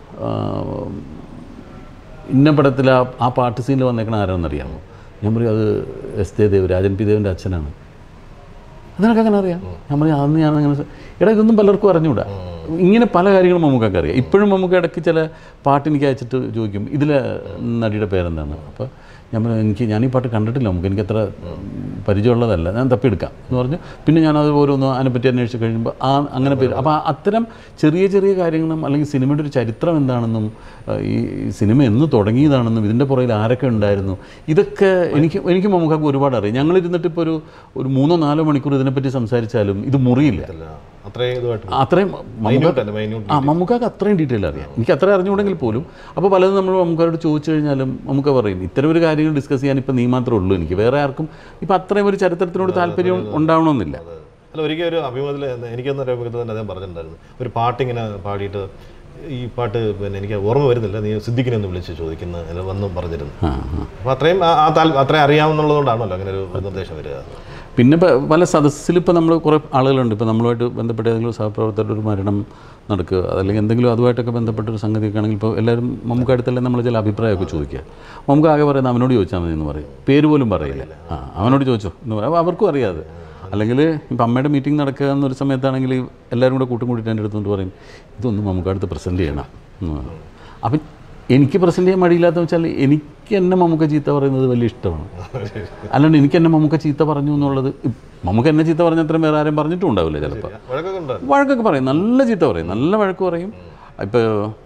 ഇന്ന പടത്തിൽ ആ ആ പാട്ട് സീനിൽ വന്നേക്കണ ആരാണെന്നറിയാമോ? ഞാൻ പറയും അത് എസ് ദേ ദേവ് രാജൻ പി ദേവിൻ്റെ അച്ഛനാണ്. അതിനൊക്കെ അങ്ങനെ അറിയാം. ഞാൻ പറയും അന്ന് ഞാൻ അങ്ങനെ എടാ ഇതൊന്നും പലർക്കും അറിഞ്ഞുകൂടാ. ഇങ്ങനെ പല കാര്യങ്ങളും നമുക്കൊക്കെ അറിയാം. ഇപ്പോഴും നമുക്ക് ഇടയ്ക്ക് ചില പാട്ട് എനിക്ക് അയച്ചിട്ട് ചോദിക്കും ഇതിലെ നടിയുടെ പേരെന്താണ്. അപ്പോൾ ഞാൻ എനിക്ക് ഞാൻ ഈ പാട്ട് കണ്ടിട്ടില്ല, നമുക്ക് എനിക്ക് അത്ര പരിചയമുള്ളതല്ല, ഞാൻ തപ്പിയെടുക്കാം എന്ന് പറഞ്ഞു. പിന്നെ ഞാനത് ഓരോന്ന് അതിനെപ്പറ്റി അന്വേഷിച്ച് കഴിയുമ്പോൾ ആ അങ്ങനെ പേര്. അപ്പോൾ അത്തരം ചെറിയ ചെറിയ കാര്യങ്ങളും അല്ലെങ്കിൽ സിനിമയുടെ ഒരു ചരിത്രം എന്താണെന്നും ഈ സിനിമ എന്ന് തുടങ്ങിയതാണെന്നും ഇതിൻ്റെ പുറകിൽ ആരൊക്കെ ഉണ്ടായിരുന്നു ഇതൊക്കെ എനിക്ക് എനിക്ക് മമ്മൂക്കാക്ക് ഒരുപാട് അറിയാം. ഞങ്ങളിരുന്നിട്ട് ഇപ്പോൾ ഒരു ഒരു മൂന്നോ നാലോ മണിക്കൂർ ഇതിനെപ്പറ്റി സംസാരിച്ചാലും ഇത് മുറിയില്ല. അത്രയും ആ മമ്മൂക്കാക്ക് അത്രയും ഡീറ്റെയിൽ അറിയാം. എനിക്ക് അത്ര അറിഞ്ഞുകൂടെങ്കിൽ പോലും. അപ്പോൾ പലതും നമ്മൾ മമ്മൂക്കാരോട് ചോദിച്ചു കഴിഞ്ഞാലും നമുക്ക് പറയും ഇത്തരം ഒരു കാര്യങ്ങൾ ഡിസ്കസ് ചെയ്യാൻ ഇപ്പം നീ മാത്രമേ ഉള്ളൂ, എനിക്ക് വേറെ ആർക്കും ഇപ്പം അത്രയും ഒരു ചരിത്രത്തിനോട് താല്പര്യം ഉണ്ടാവണമെന്നില്ല. അല്ല ഒരിക്കൽ ഒരു അഭിമുഖത്തിൽ എനിക്കൊന്നും അഭിമുഖത്തിൽ തന്നെ അദ്ദേഹം പറഞ്ഞിട്ടുണ്ടായിരുന്നു, ഒരു പാട്ടിങ്ങനെ പാടിയിട്ട് ഈ പാട്ട് പിന്നെ എനിക്ക് ഓർമ്മ വരുന്നില്ല, നീ സിദ്ദിഖിനെ ഒന്ന് വിളിച്ച് ചോദിക്കുന്ന വന്നും പറഞ്ഞിരുന്നു. അപ്പോൾ അത്രയും അത്രയും അറിയാമെന്നുള്ളതുകൊണ്ടാണല്ലോ അങ്ങനെ ഒരു നിർദ്ദേശം വരിക. പിന്നെ പല സദസ്സിൽ ഇപ്പോൾ നമ്മൾ കുറേ ആളുകളുണ്ട്, ഇപ്പോൾ നമ്മളുമായിട്ട് ബന്ധപ്പെട്ട ഏതെങ്കിലും സഹപ്രവർത്തകരുടെ ഒരു മരണം നടക്കുക, അതല്ലെങ്കിൽ എന്തെങ്കിലും അതുമായിട്ടൊക്കെ ബന്ധപ്പെട്ടൊരു സംഗതിയൊക്കെ ആണെങ്കിൽ ഇപ്പോൾ എല്ലാവരും നമുക്ക് അടുത്തല്ലേ നമ്മൾ ചില അഭിപ്രായമൊക്കെ ചോദിക്കുക. നമുക്ക് ആകെ പറയുന്നത് അവനോട് ചോദിച്ചാൽ മതി എന്ന് പറയും, പേര് പോലും പറയില്ല. ആ അവനോട് ചോദിച്ചോ എന്ന് പറയും. അപ്പോൾ അവർക്കും അറിയാതെ. അല്ലെങ്കിൽ ഇപ്പം അമ്മയുടെ മീറ്റിംഗ് നടക്കുക എന്നൊരു സമയത്താണെങ്കിൽ എല്ലാവരും കൂടെ കൂട്ടും കൂട്ടിയിട്ട് എൻ്റെ അടുത്തുകൊണ്ട് പറയും ഇതൊന്നും നമുക്ക് അടുത്ത് പ്രസൻറ്റ് ചെയ്യണം. അപ്പം എനിക്ക് പ്രസൻറ്റ് ചെയ്യാൻ മടിയില്ലാത്ത വെച്ചാൽ എനിക്ക് എന്നെ മമ്മൂക്ക ചീത്ത പറയുന്നത് വലിയ ഇഷ്ടമാണ്. അല്ലാണ്ട് എനിക്ക് എന്നെ മമ്മൂക്ക ചീത്ത പറഞ്ഞു എന്നുള്ളത്, മമ്മൂക്ക എന്നെ ചീത്ത പറഞ്ഞ അത്രയും വേറെ ആരും പറഞ്ഞിട്ടും ഉണ്ടാവില്ല. ചിലപ്പോൾ വഴക്കൊക്കെ പറയും, നല്ല ചീത്ത പറയും, നല്ല വഴക്ക് പറയും. ഇപ്പോൾ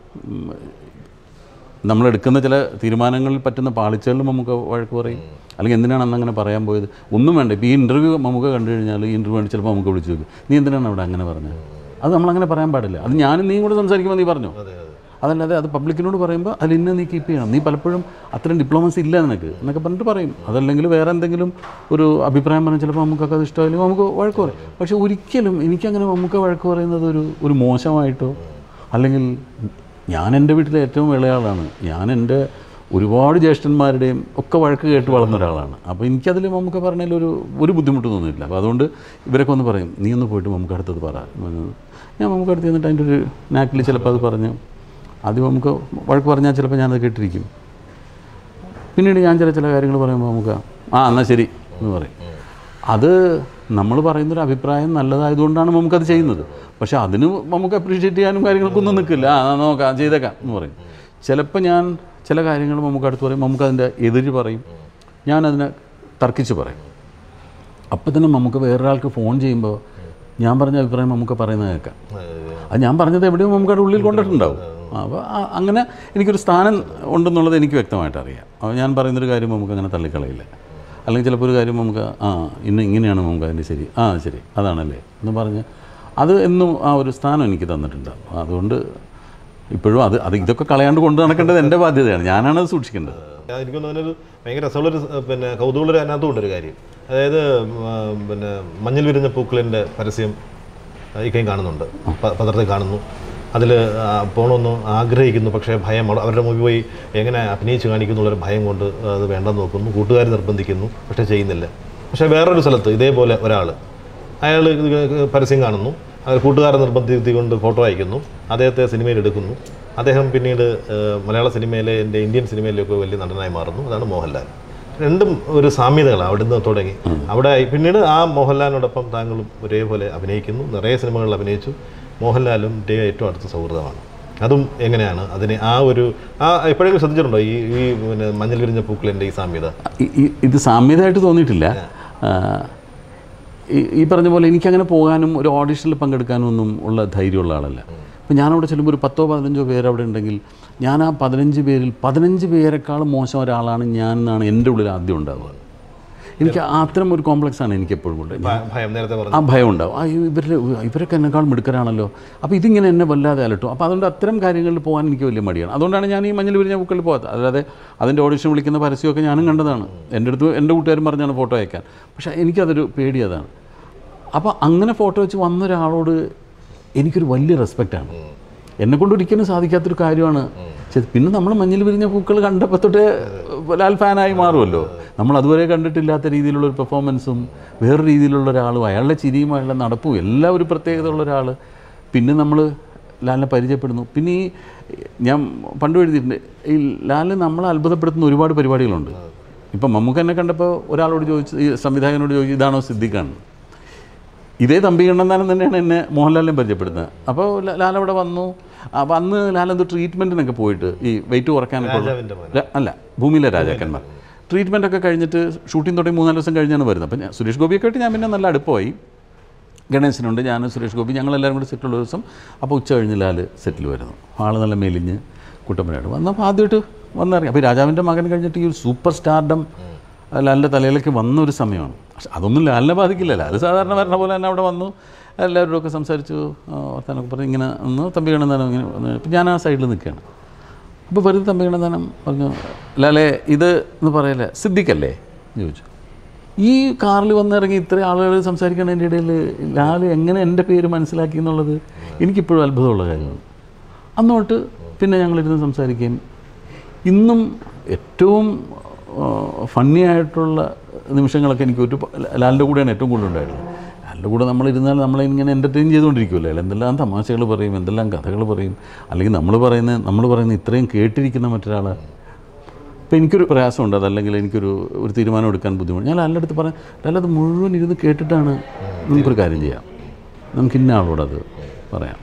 നമ്മളെടുക്കുന്ന ചില തീരുമാനങ്ങളിൽ പറ്റുന്ന പാളിച്ചകളിലും മമ്മൂക്ക വഴക്ക് പറയും. അല്ലെങ്കിൽ എന്തിനാണ് അന്ന് അങ്ങനെ പറയാൻ പോയത്, ഒന്നും വേണ്ട. ഇപ്പോൾ ഈ ഇൻ്റർവ്യൂ മമ്മൂക്ക കണ്ടു കഴിഞ്ഞാൽ ഈ ഇൻ്റർവ്യൂ വേണ്ടി ചിലപ്പോൾ നമുക്ക് വിളിച്ചു നോക്കും, നീ എന്തിനാണ് അവിടെ അങ്ങനെ പറഞ്ഞത്, അത് നമ്മളങ്ങനെ പറയാൻ പാടില്ല. അത് ഞാനും നീ കൂടെ സംസാരിക്കുമ്പോൾ നീ പറഞ്ഞു, അതല്ലാതെ അത് പബ്ലിക്കിനോട് പറയുമ്പോൾ അതിൽ ഇന്ന് നീ കീപ്പ് ചെയ്യണം, നീ പലപ്പോഴും അത്രയും ഡിപ്ലോമസി ഇല്ല നിനക്ക് എന്നൊക്കെ പറഞ്ഞിട്ട് പറയും. അതല്ലെങ്കിൽ വേറെ എന്തെങ്കിലും ഒരു അഭിപ്രായം പറഞ്ഞാൽ ചിലപ്പോൾ നമുക്കൊക്കെ അത് ഇഷ്ടമായാലും നമുക്ക് വഴക്ക് പറയും. പക്ഷേ ഒരിക്കലും എനിക്കങ്ങനെ നമുക്ക് വഴക്ക് പറയുന്നത് ഒരു ഒരു മോശമായിട്ടോ, അല്ലെങ്കിൽ ഞാൻ എൻ്റെ വീട്ടിലെ ഏറ്റവും ഇളയാളാണ്, ഞാൻ എൻ്റെ ഒരുപാട് ജ്യേഷ്ഠന്മാരുടെയും ഒക്കെ വഴക്ക് കേട്ട് വളർന്ന ഒരാളാണ്. അപ്പോൾ എനിക്കതിൽ നമുക്ക് പറഞ്ഞതിൽ ഒരു ഒരു ബുദ്ധിമുട്ട് തോന്നിയിട്ടില്ല. അപ്പോൾ അതുകൊണ്ട് ഇവരൊക്കെ ഒന്ന് പറയും നീ ഒന്ന് പോയിട്ട് നമുക്ക് അടുത്തത് പറ. ഞാൻ നമുക്ക് അടുത്ത് ചെന്നിട്ട് അതിൻ്റെ ഒരു നാക്കിൽ ചിലപ്പോൾ അത് പറഞ്ഞു ആദ്യം നമുക്ക് വഴക്ക് പറഞ്ഞാൽ ചിലപ്പോൾ ഞാനത് കേട്ടിരിക്കും. പിന്നീട് ഞാൻ ചില ചില കാര്യങ്ങൾ പറയുമ്പോൾ നമുക്ക് ആ എന്നാൽ ശരി എന്ന് പറയും. അത് നമ്മൾ പറയുന്നൊരു അഭിപ്രായം നല്ലതായതുകൊണ്ടാണ് നമുക്കത് ചെയ്യുന്നത്. പക്ഷേ അതിന് നമുക്ക് അപ്രീഷിയേറ്റ് ചെയ്യാനും കാര്യങ്ങൾക്കൊന്നും നിൽക്കില്ല. ആ നോക്കാം ചെയ്തേക്കാം എന്ന് പറയും. ചിലപ്പോൾ ഞാൻ ചില കാര്യങ്ങൾ നമുക്ക് അടുത്ത് പറയും, നമുക്കതിൻ്റെ എതിര് പറയും, ഞാനതിനെ തർക്കിച്ച് പറയും. അപ്പം തന്നെ നമുക്ക് വേറൊരാൾക്ക് ഫോൺ ചെയ്യുമ്പോൾ ഞാൻ പറഞ്ഞ അഭിപ്രായം നമുക്ക് പറയുന്നത് കേൾക്കാം. അത് ഞാൻ പറഞ്ഞത് എവിടെയോ നമുക്കത് ഉള്ളിൽ കൊണ്ടിട്ടുണ്ടാവും. അപ്പോൾ അങ്ങനെ എനിക്കൊരു സ്ഥാനം ഉണ്ടെന്നുള്ളത് എനിക്ക് വ്യക്തമായിട്ട് അറിയാം. അപ്പോൾ ഞാൻ പറയുന്നൊരു കാര്യം നമുക്ക് അങ്ങനെ തള്ളിക്കളയില്ല. അല്ലെങ്കിൽ ചിലപ്പോൾ ഒരു കാര്യം നമുക്ക് ആ ഇന്ന് ഇങ്ങനെയാണ് നമുക്ക് അതിൻ്റെ ശരി, ആ ശരി അതാണല്ലേ എന്ന് പറഞ്ഞ് അത് എന്നും ആ ഒരു സ്ഥാനം എനിക്ക് തന്നിട്ടുണ്ട്. അതുകൊണ്ട് ഇപ്പോഴും അത് അത് ഇതൊക്കെ കളയാണ്ട് കൊണ്ടു നടക്കേണ്ടത് എൻ്റെ ബാധ്യതയാണ്, ഞാനാണത് സൂക്ഷിക്കേണ്ടത്. എനിക്ക് തോന്നുന്നൊരു ഭയങ്കര രസമുള്ളൊരു പിന്നെ കൗതുകമുള്ളൊരു അതിനകത്തുകൊണ്ടൊരു കാര്യം, അതായത് പിന്നെ മഞ്ഞൾ വിരിഞ്ഞ പൂക്കളിൻ്റെ പരസ്യം ഇക്കയും കാണുന്നുണ്ട്, പത്രത്തിൽ കാണുന്നു, അതിൽ പോകണമെന്ന് ആഗ്രഹിക്കുന്നു. പക്ഷേ ഭയം, അവരുടെ മുമ്പിൽ പോയി എങ്ങനെ അഭിനയിച്ച് കാണിക്കുന്നുള്ളൊരു ഭയം കൊണ്ട് അത് വേണ്ടെന്ന് നോക്കുന്നു, കൂട്ടുകാർ നിർബന്ധിക്കുന്നു, പക്ഷേ ചെയ്യുന്നില്ല. പക്ഷേ വേറൊരു സ്ഥലത്ത് ഇതേപോലെ ഒരാൾ അയാൾ പരസ്യം കാണുന്നു, കൂട്ടുകാരെ നിർബന്ധിച്ചുകൊണ്ട് ഫോട്ടോ അയക്കുന്നു, അദ്ദേഹത്തെ സിനിമയിൽ എടുക്കുന്നു. അദ്ദേഹം പിന്നീട് മലയാള സിനിമയിലെ എൻ്റെ ഇന്ത്യൻ സിനിമയിലൊക്കെ വലിയ നടനായി മാറുന്നു. അതാണ് മോഹൻലാൽ. രണ്ടും ഒരു സാമ്യതകളാണ് അവിടുന്ന് തുടങ്ങി. അവിടെ പിന്നീട് ആ മോഹൻലാലിനോടൊപ്പം താങ്കളും ഒരേപോലെ അഭിനയിക്കുന്നു, നിറയെ സിനിമകളിൽ അഭിനയിച്ചു. മോഹൻലാലും ഡേ ഏറ്റവും അടുത്ത സൗഹൃദമാണ്. അതും എങ്ങനെയാണ് അതിനെ ആ ഒരു ആ എപ്പോഴെങ്കിലും ശ്രദ്ധിച്ചിട്ടുണ്ടോ ഈ ഈ പിന്നെ മഞ്ഞൾ വിരിഞ്ഞ പൂക്കളിൻ്റെ ഈ സാമ്യത? ഇത് സാമ്യതയായിട്ട് തോന്നിയിട്ടില്ല. ഈ പറഞ്ഞ പോലെ എനിക്കങ്ങനെ പോകാനും ഒരു ഓഡിഷനിൽ പങ്കെടുക്കാനും ഒന്നും ഉള്ള ധൈര്യമുള്ള ആളല്ല. അപ്പോൾ ഞാനവിടെ ചെല്ലുമ്പോൾ ഒരു പത്തോ പതിനഞ്ചോ പേര് അവിടെ ഉണ്ടെങ്കിൽ ഞാൻ ആ പതിനഞ്ച് പേരിൽ പതിനഞ്ച് പേരെക്കാളും മോശം ഒരാളാണ് ഞാൻ എന്നാണ് എൻ്റെ ഉള്ളിൽ ആദ്യം ഉണ്ടാവുക. എനിക്ക് അത്തരം ഒരു കോംപ്ലക്സാണ് എനിക്ക് എപ്പോഴും ഉള്ളത്. ആ ഭയം ഉണ്ടാവും, ആ ഇവരുടെ ഇവരൊക്കെ എന്നെക്കാൾ മിടുക്കരാണല്ലോ, അപ്പോൾ ഇതിങ്ങനെ എന്നെ വല്ലാതെ അലട്ടും. അപ്പോൾ അതുകൊണ്ട് അത്തരം കാര്യങ്ങളിൽ പോകാൻ എനിക്ക് വലിയ മടിയാണ്. അതുകൊണ്ടാണ് ഞാൻ ഈ മഞ്ഞൾ വിരിഞ്ഞ പൂക്കളിൽ പോകാത്തത്. അല്ലാതെ അതിൻ്റെ ഓഡിഷൻ വിളിക്കുന്ന പരസ്യമൊക്കെ ഞാനും കണ്ടതാണ്, എൻ്റെ അടുത്ത് എൻ്റെ കൂട്ടുകാരും പറഞ്ഞാണ് ഫോട്ടോ അയക്കാൻ. പക്ഷേ എനിക്കതൊരു പേടി അതാണ്. അപ്പോൾ അങ്ങനെ ഫോട്ടോ വെച്ച് വന്ന ഒരാളോട് എനിക്കൊരു വലിയ റെസ്പെക്റ്റാണ്. എന്നെക്കൊണ്ട് ഒരിക്കലും സാധിക്കാത്തൊരു കാര്യമാണ്. പിന്നെ നമ്മൾ മഞ്ഞൾ വിരിഞ്ഞ പൂക്കൾ കണ്ടപ്പോൾ തൊട്ടേ ലാൽ ഫാനായി മാറുമല്ലോ. നമ്മൾ അതുവരെ കണ്ടിട്ടില്ലാത്ത രീതിയിലുള്ളൊരു പെർഫോമൻസും വേറെ രീതിയിലുള്ള ഒരാളും അയാളുടെ ചിരിയും അയാളുടെ നടപ്പും എല്ലാം ഒരു പ്രത്യേകത ഉള്ള ഒരാൾ. പിന്നെ നമ്മൾ ലാലിനെ പരിചയപ്പെടുന്നു. പിന്നെ ഈ ഞാൻ പണ്ട് എഴുതിയിട്ടുണ്ട്, ഈ ലാലിനെ നമ്മളെ അത്ഭുതപ്പെടുത്തുന്ന ഒരുപാട് പരിപാടികളുണ്ട്. ഇപ്പം മമ്മൂക്ക എന്നെ കണ്ടപ്പോൾ ഒരാളോട് ചോദിച്ചു, ഈ സംവിധായകനോട് ചോദിച്ചു ഇതാണോ സിദ്ദിഖാണ്. ഇതേ തമ്പി കണ്ണന്താനം തന്നെയാണ് എന്നെ മോഹൻലാലിനെ പരിചയപ്പെടുന്നത്. അപ്പോൾ ലാൽ അവിടെ വന്നു. അപ്പോൾ അന്ന് ലാലെന്തോ ട്രീറ്റ്മെൻറ്റിനൊക്കെ പോയിട്ട് ഈ വെയിറ്റ് കുറയ്ക്കാനൊക്കെ അല്ല ഭൂമിയിലെ രാജാക്കന്മാർ ട്രീറ്റ്മെൻറ്റൊക്കെ കഴിഞ്ഞിട്ട് ഷൂട്ടിംഗ് തുടങ്ങി മൂന്നാല് ദിവസം കഴിഞ്ഞാണ് വരുന്നത്. അപ്പം ഞാൻ സുരേഷ് ഗോപിയൊക്കെ ആയിട്ട് ഞാൻ പിന്നെ നല്ല അടുപ്പമായി. ഗണേശനുണ്ട്, ഞാൻ സുരേഷ് ഗോപി, ഞങ്ങളെല്ലാവരും കൂടി സെറ്റിലുള്ള ദിവസം. അപ്പോൾ ഉച്ച കഴിഞ്ഞ് ലാൽ സെറ്റിൽ വരുന്നു. ആൾ നല്ല മെലിഞ്ഞ് കുട്ടമ്പനായിട്ട് വന്നപ്പോൾ ആദ്യമായിട്ട് വന്നിറങ്ങി. അപ്പോൾ രാജാവിൻ്റെ മകൻ കഴിഞ്ഞിട്ട് ഈ ഒരു സൂപ്പർ സ്റ്റാർഡം ലാലിൻ്റെ തലയിലേക്ക് വന്നൊരു സമയമാണ്. പക്ഷെ അതൊന്നും ലാലിനെ ബാധിക്കില്ല. ലാൽ സാധാരണ വരണ പോലെ തന്നെ അവിടെ വന്നു, എല്ലാവരോടൊക്കെ സംസാരിച്ചു, വർത്താനൊക്കെ പറഞ്ഞ് ഇങ്ങനെ ഒന്ന് തമ്പി കണ്ണന്താനം ഇങ്ങനെ വന്നു. ഇപ്പം ഞാൻ ആ സൈഡിൽ നിൽക്കുകയാണ്. അപ്പോൾ വെറുതെ തമ്പി കണ്ണന്താനം പറഞ്ഞു, ലാലേ ഇത് എന്ന് പറയല്ലേ സിദ്ദിഖല്ലേ എന്ന് ചോദിച്ചു. ഈ കാറിൽ വന്നിറങ്ങി ഇത്ര ആളുകൾ സംസാരിക്കുന്നതിൻ്റെ ഇടയിൽ ലാൽ എങ്ങനെ എൻ്റെ പേര് മനസ്സിലാക്കി എന്നുള്ളത് എനിക്കിപ്പോഴും അത്ഭുതമുള്ള കാര്യമാണ്. അന്നോട്ട് പിന്നെ ഞങ്ങളിരുന്ന് സംസാരിക്കുകയും ഇന്നും ഏറ്റവും ഫണ്ണി ആയിട്ടുള്ള നിമിഷങ്ങളൊക്കെ എനിക്ക് ഒരു ലാലിൻ്റെ കൂടെയാണ് ഏറ്റവും കൂടുതൽ ഉണ്ടായിട്ടുള്ളത്. ലാലിൻ്റെ കൂടെ നമ്മളിരുന്നാൽ നമ്മളിങ്ങനെ എൻ്റർടൈൻ ചെയ്തുകൊണ്ടിരിക്കുമല്ലോ. അയാൾ എന്തെല്ലാം തമാശകൾ പറയും, എന്തെല്ലാം കഥകൾ പറയും, അല്ലെങ്കിൽ നമ്മൾ പറയുന്ന നമ്മൾ പറയുന്ന ഇത്രയും കേട്ടിരിക്കുന്ന മറ്റൊരാൾ. ഇപ്പോൾ എനിക്കൊരു പ്രയാസമുണ്ട്, അതല്ലെങ്കിൽ എനിക്കൊരു ഒരു തീരുമാനം എടുക്കാൻ ബുദ്ധിമുട്ട്, ഞാൻ ലാലിൻ്റെ അടുത്ത് പറയാം, ലാലത് മുഴുവൻ ഇരുന്ന് കേട്ടിട്ടാണ് നമുക്കൊരു കാര്യം ചെയ്യാം, നമുക്ക് ഇന്ന ആളോടത് പറയാം.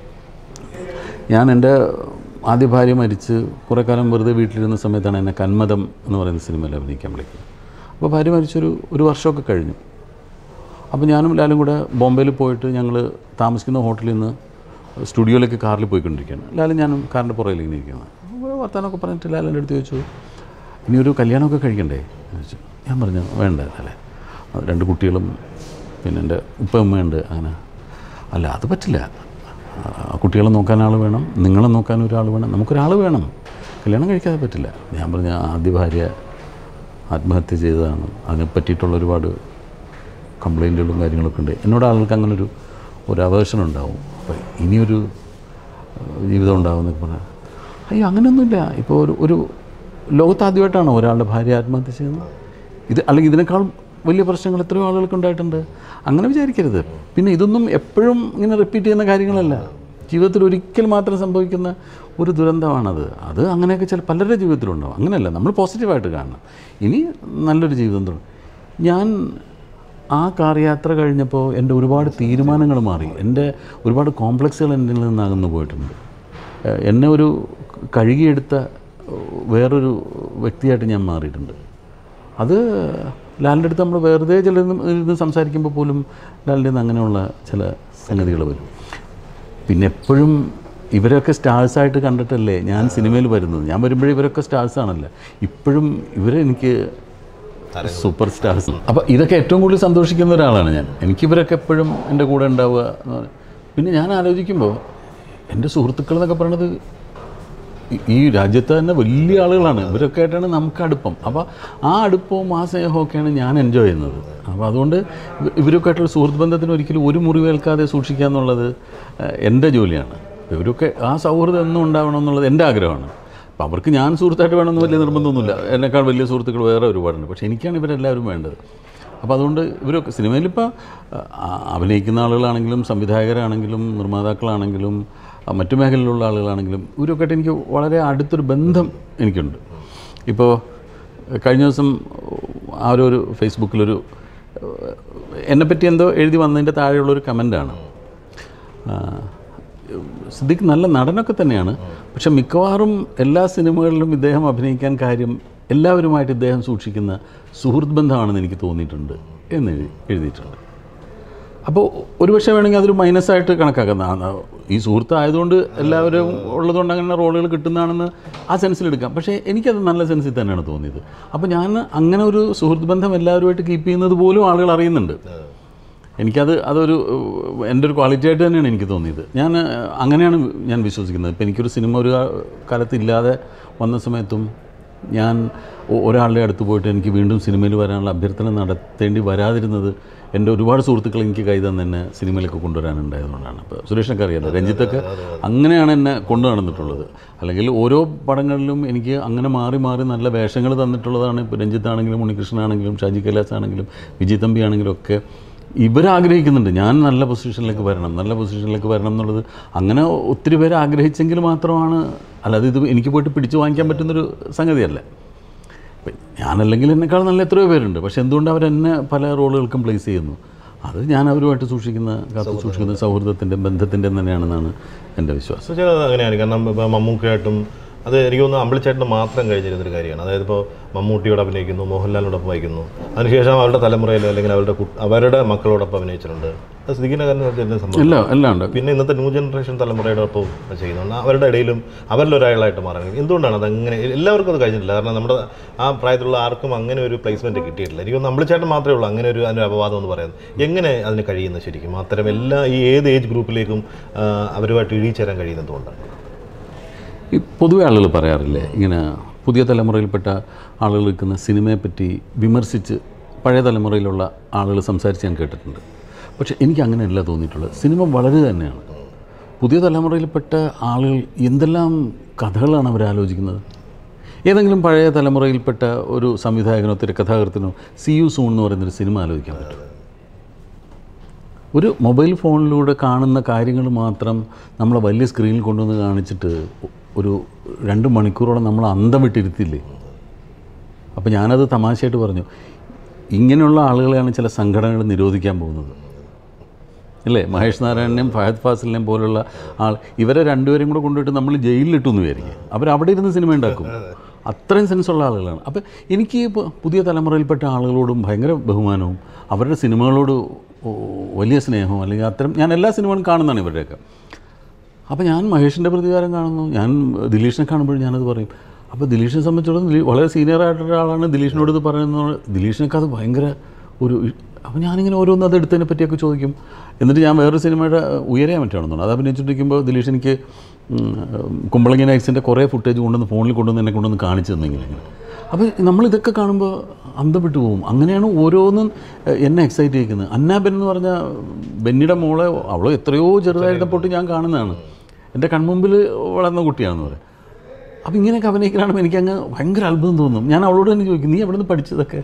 ഞാൻ എൻ്റെ ആദ്യ ഭാര്യ മരിച്ച് കുറേ കാലം വെറുതെ വീട്ടിലിരുന്ന സമയത്താണ് എന്നെ കന്മദം എന്ന് പറയുന്ന സിനിമയിൽ അഭിനയിക്കാൻ വിളിക്കുന്നത്. അപ്പോൾ ഭാര്യ മരിച്ചൊരു ഒരു വർഷമൊക്കെ കഴിഞ്ഞു. അപ്പോൾ ഞാനും ലാലും കൂടെ ബോംബെയിൽ പോയിട്ട് ഞങ്ങൾ താമസിക്കുന്ന ഹോട്ടലിൽ നിന്ന് സ്റ്റുഡിയോയിലേക്ക് കാറിൽ പോയിക്കൊണ്ടിരിക്കുകയാണ്. ലാലും ഞാനും കാറിൻ്റെ പുറകിൽ ഇങ്ങനെ ഇരിക്കുന്നത്. വർത്താനമൊക്കെ പറഞ്ഞിട്ട് ലാലിൻ്റെ അടുത്ത് ചോദിച്ചു, ഇനി ഒരു കല്യാണമൊക്കെ കഴിക്കണ്ടേ എന്ന് ചോദിച്ചു. ഞാൻ പറഞ്ഞു വേണ്ട അല്ലേ, രണ്ട് കുട്ടികളും പിന്നെ എൻ്റെ ഉപ്പ ഉമ്മയുണ്ട്. അങ്ങനെ അല്ല അത് പറ്റില്ല, കുട്ടികളെ നോക്കാൻ ആൾ വേണം, നിങ്ങളെ നോക്കാൻ ഒരാൾ വേണം, നമുക്കൊരാൾ വേണം, കല്യാണം കഴിക്കാതെ പറ്റില്ല. ഞാൻ പറഞ്ഞ ആദ്യ ഭാര്യ ആത്മഹത്യ ചെയ്തതാണ്, അതിനെ പറ്റിയിട്ടുള്ള ഒരുപാട് കംപ്ലയിൻറ്റുകളും കാര്യങ്ങളൊക്കെ ഉണ്ട്. എന്നോട് ആളുകൾക്ക് അങ്ങനൊരു ഒരു അവേർഷൻ ഉണ്ടാവും, അപ്പോൾ ഇനിയൊരു ജീവിതം ഉണ്ടാവും എന്നൊക്കെ പറഞ്ഞാൽ അയ്യോ അങ്ങനെയൊന്നുമില്ല. ഇപ്പോൾ ഒരു ഒരു ലോകത്താദ്യമായിട്ടാണോ ഒരാളുടെ ഭാര്യ ആത്മഹത്യ ചെയ്യുന്നത്? ഇത് അല്ലെങ്കിൽ ഇതിനേക്കാളും വലിയ പ്രശ്നങ്ങൾ എത്രയോ ആളുകൾക്ക് ഉണ്ടായിട്ടുണ്ട്. അങ്ങനെ വിചാരിക്കരുത്. പിന്നെ ഇതൊന്നും എപ്പോഴും ഇങ്ങനെ റിപ്പീറ്റ് ചെയ്യുന്ന കാര്യങ്ങളല്ല, ജീവിതത്തിൽ ഒരിക്കൽ മാത്രം സംഭവിക്കുന്ന ഒരു ദുരന്തമാണത്. അത് അങ്ങനെയൊക്കെ ചില പലരുടെ ജീവിതത്തിലുണ്ടാവും. അങ്ങനെയല്ല, നമ്മൾ പോസിറ്റീവായിട്ട് കാണണം. ഇനി നല്ലൊരു ജീവിതം തുടങ്ങും. ഞാൻ ആ കാർ യാത്ര കഴിഞ്ഞപ്പോൾ എൻ്റെ ഒരുപാട് തീരുമാനങ്ങൾ മാറി, എൻ്റെ ഒരുപാട് കോംപ്ലക്സുകൾ എന്നിൽ നിന്ന് അകന്നു പോയിട്ടുണ്ട്. എന്നെ ഒരു കഴുകിയെടുത്ത വേറൊരു വ്യക്തിയായിട്ട് ഞാൻ മാറിയിട്ടുണ്ട്. അത് ലാലിൻ്റെ അടുത്ത് നമ്മൾ വെറുതെ ചില ഇരുന്ന് സംസാരിക്കുമ്പോൾ പോലും ലാലിൻ്റെ നിന്ന് അങ്ങനെയുള്ള ചില സംഗതികൾ വരും. പിന്നെ എപ്പോഴും ഇവരൊക്കെ സ്റ്റാഴ്സായിട്ട് കണ്ടിട്ടല്ലേ ഞാൻ സിനിമയിൽ വരുന്നത്. ഞാൻ വരുമ്പോഴേ ഇവരൊക്കെ സ്റ്റാഴ്സാണല്ലോ. ഇപ്പോഴും ഇവരെനിക്ക് സൂപ്പർ സ്റ്റാർസ്. അപ്പോൾ ഇതൊക്കെ ഏറ്റവും കൂടുതൽ സന്തോഷിക്കുന്ന ഒരാളാണ് ഞാൻ. എനിക്കിവരൊക്കെ എപ്പോഴും എൻ്റെ കൂടെ ഉണ്ടാവുക. പിന്നെ ഞാൻ ആലോചിക്കുമ്പോൾ എൻ്റെ സുഹൃത്തുക്കൾ എന്നൊക്കെ പറയണത് ഈ രാജ്യത്ത് തന്നെ വലിയ ആളുകളാണ്. ഇവരൊക്കെ ആയിട്ടാണ് നമുക്ക് അടുപ്പം. അപ്പോൾ ആ അടുപ്പവും ആ സ്നേഹമൊക്കെയാണ് ഞാൻ എൻജോയ് ചെയ്യുന്നത്. അപ്പോൾ അതുകൊണ്ട് ഇവരൊക്കെ ആയിട്ടുള്ള സുഹൃത്ത് ബന്ധത്തിന് ഒരിക്കലും ഒരു മുറിവേൽക്കാതെ സൂക്ഷിക്കുക എന്നുള്ളത് എൻ്റെ ജോലിയാണ്. ഇവരൊക്കെ ആ സൗഹൃദം എന്നും ഉണ്ടാവണം എന്നുള്ളത് എൻ്റെ ആഗ്രഹമാണ്. അപ്പോൾ അവർക്ക് ഞാൻ സുഹൃത്തായിട്ട് വേണമെന്ന് വലിയ നിർബന്ധമൊന്നുമില്ല. എന്നെക്കാൾ വലിയ സുഹൃത്തുക്കൾ വേറെ ഒരുപാടുണ്ട്. പക്ഷേ എനിക്കാണ് ഇവരെല്ലാവരും വേണ്ടത്. അപ്പോൾ അതുകൊണ്ട് ഇവരൊക്കെ സിനിമയിലിപ്പോൾ അഭിനയിക്കുന്ന ആളുകളാണെങ്കിലും സംവിധായകരാണെങ്കിലും നിർമ്മാതാക്കളാണെങ്കിലും മറ്റു മേഖലയിലുള്ള ആളുകളാണെങ്കിലും ഇവരൊക്കെ ആയിട്ട് എനിക്ക് വളരെ അടുത്തൊരു ബന്ധം എനിക്കുണ്ട്. ഇപ്പോൾ കഴിഞ്ഞ ദിവസം ആരൊരു ഫേസ്ബുക്കിലൊരു എന്നെപ്പറ്റി എന്തോ എഴുതി വന്നതിൻ്റെ താഴെയുള്ളൊരു കമൻ്റാണ്, സിദ്ദിഖ് നല്ല നടനൊക്കെ തന്നെയാണ്, പക്ഷെ മിക്കവാറും എല്ലാ സിനിമകളിലും ഇദ്ദേഹം അഭിനയിക്കാൻ കാര്യം എല്ലാവരുമായിട്ട് ഇദ്ദേഹം സൂക്ഷിക്കുന്ന സുഹൃത്ത് ബന്ധമാണെന്ന് എനിക്ക് തോന്നിയിട്ടുണ്ട് എന്ന് എഴുതി എഴുതിയിട്ടുണ്ട്. അപ്പോൾ ഒരുപക്ഷെ വേണമെങ്കിൽ അതൊരു മൈനസായിട്ട് കണക്കാക്കുന്ന, ഈ സുഹൃത്ത് ആയതുകൊണ്ട് എല്ലാവരും ഉള്ളതുകൊണ്ട് അങ്ങനെ റോളുകൾ കിട്ടുന്നതാണെന്ന് ആ സെൻസിലെടുക്കാം. പക്ഷേ എനിക്കത് നല്ല സെൻസിൽ തന്നെയാണ് തോന്നിയത്. അപ്പോൾ ഞാൻ അങ്ങനെ ഒരു സുഹൃത്ത് ബന്ധം എല്ലാവരുമായിട്ട് കീപ്പ് ചെയ്യുന്നത് പോലും ആളുകൾ അറിയുന്നുണ്ട്. എനിക്കത് അതൊരു എൻ്റെ ഒരു ക്വാളിറ്റി ആയിട്ട് തന്നെയാണ് എനിക്ക് തോന്നിയത്. ഞാൻ അങ്ങനെയാണ് ഞാൻ വിശ്വസിക്കുന്നത്. ഇപ്പോൾ എനിക്കൊരു സിനിമ ഒരു കാലത്ത് ഇല്ലാതെ വന്ന സമയത്തും ഞാൻ ഒരാളുടെ അടുത്ത് പോയിട്ട് എനിക്ക് വീണ്ടും സിനിമയിൽ വരാനുള്ള അഭ്യർത്ഥന നടത്തേണ്ടി വരാതിരുന്നത് എൻ്റെ ഒരുപാട് സുഹൃത്തുക്കൾ എനിക്ക് കൈ തന്നെ എന്നെ സിനിമയിലൊക്കെ കൊണ്ടുവരാനുണ്ടായതുകൊണ്ടാണ്. അപ്പോൾ സുരേഷിനൊക്കെ അറിയാമല്ലോ, രഞ്ജിത്തൊക്കെ അങ്ങനെയാണ് എന്നെ കൊണ്ടു നടന്നിട്ടുള്ളത്. അല്ലെങ്കിൽ ഓരോ പടങ്ങളിലും എനിക്ക് അങ്ങനെ മാറി മാറി നല്ല വേഷങ്ങൾ തന്നിട്ടുള്ളതാണ്. ഇപ്പോൾ രഞ്ജിത്താണെങ്കിലും ഉണ്ണികൃഷ്ണനാണെങ്കിലും ഷാജി കൈലാസ് ആണെങ്കിലും വിജയ് തമ്പി ആണെങ്കിലും ഒക്കെ ഇവരാഗ്രഹിക്കുന്നുണ്ട് ഞാൻ നല്ല പൊസിഷനിലേക്ക് വരണം നല്ല പൊസിഷനിലേക്ക് വരണം എന്നുള്ളത്. അങ്ങനെ ഒത്തിരി പേര് ആഗ്രഹിച്ചെങ്കിൽ മാത്രമാണ്, അല്ലാതെ ഇത് എനിക്ക് പോയിട്ട് പിടിച്ചു വാങ്ങിക്കാൻ പറ്റുന്നൊരു സംഗതിയല്ല. ഇപ്പം ഞാനല്ലെങ്കിൽ എന്നെക്കാൾ നല്ല എത്രയോ പേരുണ്ട്. പക്ഷെ എന്തുകൊണ്ട് അവരെന്നെ പല റോളുകൾക്കും പ്ലേസ് ചെയ്യുന്നു? അത് ഞാൻ അവരുമായിട്ട് സൂക്ഷിക്കുന്ന കാത്തു സൂക്ഷിക്കുന്ന സൗഹൃദത്തിൻ്റെ ബന്ധത്തിൻ്റെ തന്നെയാണെന്നാണ് എൻ്റെ വിശ്വാസം. അങ്ങനെയാണ്. കാരണം ഇപ്പോൾ മമ്മൂക്കയായിട്ടും അത് എനിക്ക് തോന്നുന്നു അമ്പിളിച്ചേട്ടന് മാത്രം കഴിഞ്ഞിരുന്നൊരു കാര്യമാണ്. അതായത് ഇപ്പോൾ മമ്മൂട്ടിയോട് അഭിനയിക്കുന്നു, മോഹൻലാലിനോടൊപ്പം വഹിക്കുന്നു, അതിനുശേഷം അവരുടെ തലമുറയിൽ അല്ലെങ്കിൽ അവരുടെ അവരുടെ മക്കളോടൊപ്പം അഭിനയിച്ചിട്ടുണ്ട്. അത് സിദ്ദിഖിൻ്റെ കാര്യം സംഭവം. പിന്നെ ഇന്നത്തെ ന്യൂ ജനറേഷൻ തലമുറയോടൊപ്പം ചെയ്യുന്നുണ്ട്. അവരുടെ ഇടയിലും അവരിലൊരാളായിട്ട് മാറാൻ എന്തുകൊണ്ടാണ് അതങ്ങനെ? എല്ലാവർക്കും അത് കഴിഞ്ഞിട്ടില്ല. കാരണം നമ്മുടെ ആ പ്രായത്തിലുള്ള ആർക്കും അങ്ങനെ ഒരു പ്ലേസ്മെൻറ്റ് കിട്ടിയിട്ടില്ല. എനിക്ക് തോന്നുന്നു അമ്പിളിച്ചേട്ടൻ മാത്രമേ ഉള്ളൂ അങ്ങനെ ഒരു അതിൻ്റെ അപവാദം എന്ന് പറയുന്നത്. എങ്ങനെ അതിന് കഴിയുന്നത് ശരിക്കും? അത്തരം എല്ലാ ഈ ഏത് ഏജ് ഗ്രൂപ്പിലേക്കും അവരുമായിട്ട് ഇഴീച്ചേരാൻ കഴിയുന്നത് കൊണ്ടാണ്. ഈ പൊതുവെ ആളുകൾ പറയാറില്ലേ, ഇങ്ങനെ പുതിയ തലമുറയിൽപ്പെട്ട ആളുകൾ നിൽക്കുന്ന സിനിമയെപ്പറ്റി വിമർശിച്ച് പഴയ തലമുറയിലുള്ള ആളുകൾ സംസാരിച്ച് ഞാൻ കേട്ടിട്ടുണ്ട്. പക്ഷേ എനിക്ക് അങ്ങനെയല്ല തോന്നിയിട്ടുള്ളത്. സിനിമ വളരെ തന്നെയാണ്. പുതിയ തലമുറയിൽപ്പെട്ട ആളുകൾ എന്തെല്ലാം കഥകളാണ് അവരാലോചിക്കുന്നത്. ഏതെങ്കിലും പഴയ തലമുറയിൽപ്പെട്ട ഒരു സംവിധായകനോ തിരക്കഥാകൃത്തിനോ സി യു സൂൺ എന്ന് പറയുന്നൊരു സിനിമ ആലോചിക്കാൻ പറ്റും. ഒരു മൊബൈൽ ഫോണിലൂടെ കാണുന്ന കാര്യങ്ങൾ മാത്രം നമ്മളെ വലിയ സ്ക്രീനിൽ കൊണ്ടുവന്ന് കാണിച്ചിട്ട് ഒരു രണ്ട് മണിക്കൂറോളം നമ്മൾ അന്തം വിട്ടിരുത്തില്ലേ. അപ്പോൾ ഞാനത് തമാശയായിട്ട് പറഞ്ഞു, ഇങ്ങനെയുള്ള ആളുകളെയാണ് ചില സംഘടനകൾ നിരോധിക്കാൻ പോകുന്നത് അല്ലേ. മഹേഷ് നാരായണനെയും ഫഹദ് ഫാസിലിനെയും പോലുള്ള ആൾ, ഇവരെ രണ്ടുപേരും കൂടെ കൊണ്ടുപോയിട്ട് നമ്മൾ ജയിലിലിട്ടു എന്ന് വിചാരിക്കുക. അവരവിടെ ഇരുന്ന് സിനിമ ഉണ്ടാക്കും. അത്രയും സെൻസുള്ള ആളുകളാണ്. അപ്പോൾ എനിക്ക് ഇപ്പോൾ പുതിയ തലമുറയിൽപ്പെട്ട ആളുകളോടും ഭയങ്കര ബഹുമാനവും അവരുടെ സിനിമകളോട് വലിയ സ്നേഹവും, അല്ലെങ്കിൽ അത്തരം, ഞാൻ എല്ലാ സിനിമകളും കാണുന്നതാണ് ഇവരുടെയൊക്കെ. അപ്പോൾ ഞാൻ മഹേഷിൻ്റെ പ്രതികാരം കാണുന്നു, ഞാൻ ദിലീഷിനെ കാണുമ്പോഴും ഞാനത് പറയും. അപ്പോൾ ദിലീഷിനെ സംബന്ധിച്ചിടത്തോളം വളരെ സീനിയർ ആയിട്ടൊരാളാണ് ദിലീഷിനോട് ഇത് പറയുന്നത്. ദിലീഷിനൊക്കെ അത് ഭയങ്കര ഒരു, അപ്പോൾ ഞാനിങ്ങനെ ഓരോന്നും അത് എടുത്തതിനെ പറ്റിയൊക്കെ ചോദിക്കും. എന്നിട്ട് ഞാൻ വേറൊരു സിനിമയുടെ ഉയരാൻ പറ്റുകയാണെന്ന് തോന്നുന്നു, അത് അഭിനയിച്ചിട്ടിരിക്കുമ്പോൾ ദിലീഷ് എനിക്ക് കുമ്പളങ്ങി നൈറ്റ്സിൻ്റെ കുറേ ഫുട്ടേജ് കൊണ്ടുവന്ന് ഫോണിൽ കൊണ്ടുവന്ന് എന്നെ കൊണ്ടുവന്ന് കാണിച്ചു തന്നെങ്കിൽ. അപ്പോൾ നമ്മളിതൊക്കെ കാണുമ്പോൾ അന്തപ്പെട്ടു പോകും. അങ്ങനെയാണ് ഓരോന്നും എന്നെ എക്സൈറ്റ് ചെയ്യിക്കുന്നത്. അന്നാബെൻ എന്ന് പറഞ്ഞ ബെന്നിയുടെ മോളെ, അവൾ എത്രയോ ചെറുതായിരുന്നപ്പോട്ട് ഞാൻ കാണുന്നതാണ്, എൻ്റെ കൺമുമ്പിൽ വളർന്ന കുട്ടിയാണെന്ന് പറയും. അപ്പോൾ ഇങ്ങനെയൊക്കെ അഭിനയിക്കാനാണ് എനിക്കങ്ങ് ഭയങ്കര അത്ഭുതം തോന്നും. ഞാൻ അവളോട് തന്നെ ചോദിക്കും, നീ എവിടെ നിന്ന് പഠിച്ചതൊക്കെ?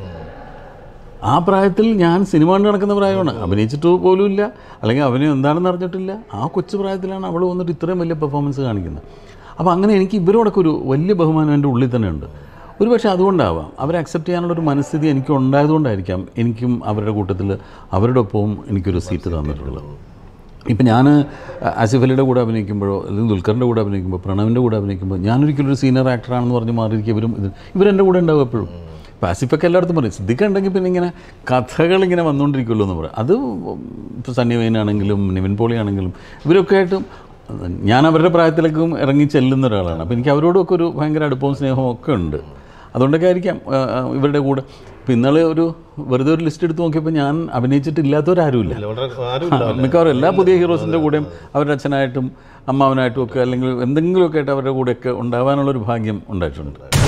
ആ പ്രായത്തിൽ ഞാൻ സിനിമ കണ്ട് നടക്കുന്ന പ്രായമാണ്, അഭിനയിച്ചിട്ട് പോലും ഇല്ല, അല്ലെങ്കിൽ അഭിനയം എന്താണെന്ന് അറിഞ്ഞിട്ടില്ല. ആ കൊച്ചു പ്രായത്തിലാണ് അവൾ വന്നിട്ട് ഇത്രയും വലിയ പെർഫോമൻസ് കാണിക്കുന്നത്. അപ്പോൾ അങ്ങനെ എനിക്ക് ഇവരോടൊക്കെ ഒരു വലിയ ബഹുമാനം എൻ്റെ ഉള്ളിൽ തന്നെ ഉണ്ട്. ഒരു പക്ഷേ അതുകൊണ്ടാവാം, അവരെ അക്സെപ്റ്റ് ചെയ്യാനുള്ളൊരു മനസ്ഥിതി എനിക്ക് ഉണ്ടായതുകൊണ്ടായിരിക്കാം എനിക്കും അവരുടെ കൂട്ടത്തിൽ അവരുടെ ഒപ്പവും എനിക്കൊരു സീറ്റ് തന്നിട്ടുള്ളത്. ഇപ്പം ഞാൻ ആസിഫ് അലിയുടെ കൂടെ അഭിനയിക്കുമ്പോഴോ അല്ലെങ്കിൽ ദുൽഖറിൻ്റെ കൂടെ അഭിനയിക്കുമ്പോൾ, പ്രണവിൻ്റെ കൂടെ അഭിനയിക്കുമ്പോൾ, ഞാനൊരിക്കലും ഒരു സീനിയർ ആക്ടറാണെന്ന് പറഞ്ഞ് മാറിയിരിക്കും. ഇവരും ഇത് ഇവരെൻ്റെ കൂടെ ഉണ്ടാവും എപ്പോഴും. ഇപ്പോൾ ആസിഫൊക്കെ എല്ലായിടത്തും പറയും, സിദ്ദിഖ് ഉണ്ടെങ്കിൽ പിന്നെ ഇങ്ങനെ കഥകളിങ്ങനെ വന്നുകൊണ്ടിരിക്കുമല്ലോ എന്ന് പറയും. അത് ഇപ്പോൾ സണ്ണി വെയിനാണെങ്കിലും നിവിൻ പോളി ആണെങ്കിലും ഇവരൊക്കെ ആയിട്ടും ഞാൻ അവരുടെ പ്രായത്തിലേക്കും ഇറങ്ങി ചെല്ലുന്ന ഒരാളാണ്. അപ്പോൾ എനിക്ക് അവരോടൊക്കെ ഒരു ഭയങ്കര അടുപ്പവും സ്നേഹവും ഒക്കെ ഉണ്ട്. അതുകൊണ്ടൊക്കെ ആയിരിക്കാം ഇവരുടെ കൂടെ. ഇപ്പോൾ ഇന്നലെ ഒരു വെറുതെ ഒരു ലിസ്റ്റ് എടുത്ത് നോക്കിയപ്പോൾ ഞാൻ അഭിനയിച്ചിട്ടില്ലാത്തവരാരുമില്ല. മിക്കവാറും എല്ലാ പുതിയ ഹീറോസിൻ്റെ കൂടെയും അവരുടെ അച്ഛനായിട്ടും അമ്മാവനായിട്ടും ഒക്കെ അല്ലെങ്കിൽ എന്തെങ്കിലുമൊക്കെ ആയിട്ട് അവരുടെ കൂടെയൊക്കെ ഉണ്ടാവാനുള്ളൊരു ഭാഗ്യം ഉണ്ടായിട്ടുണ്ട്.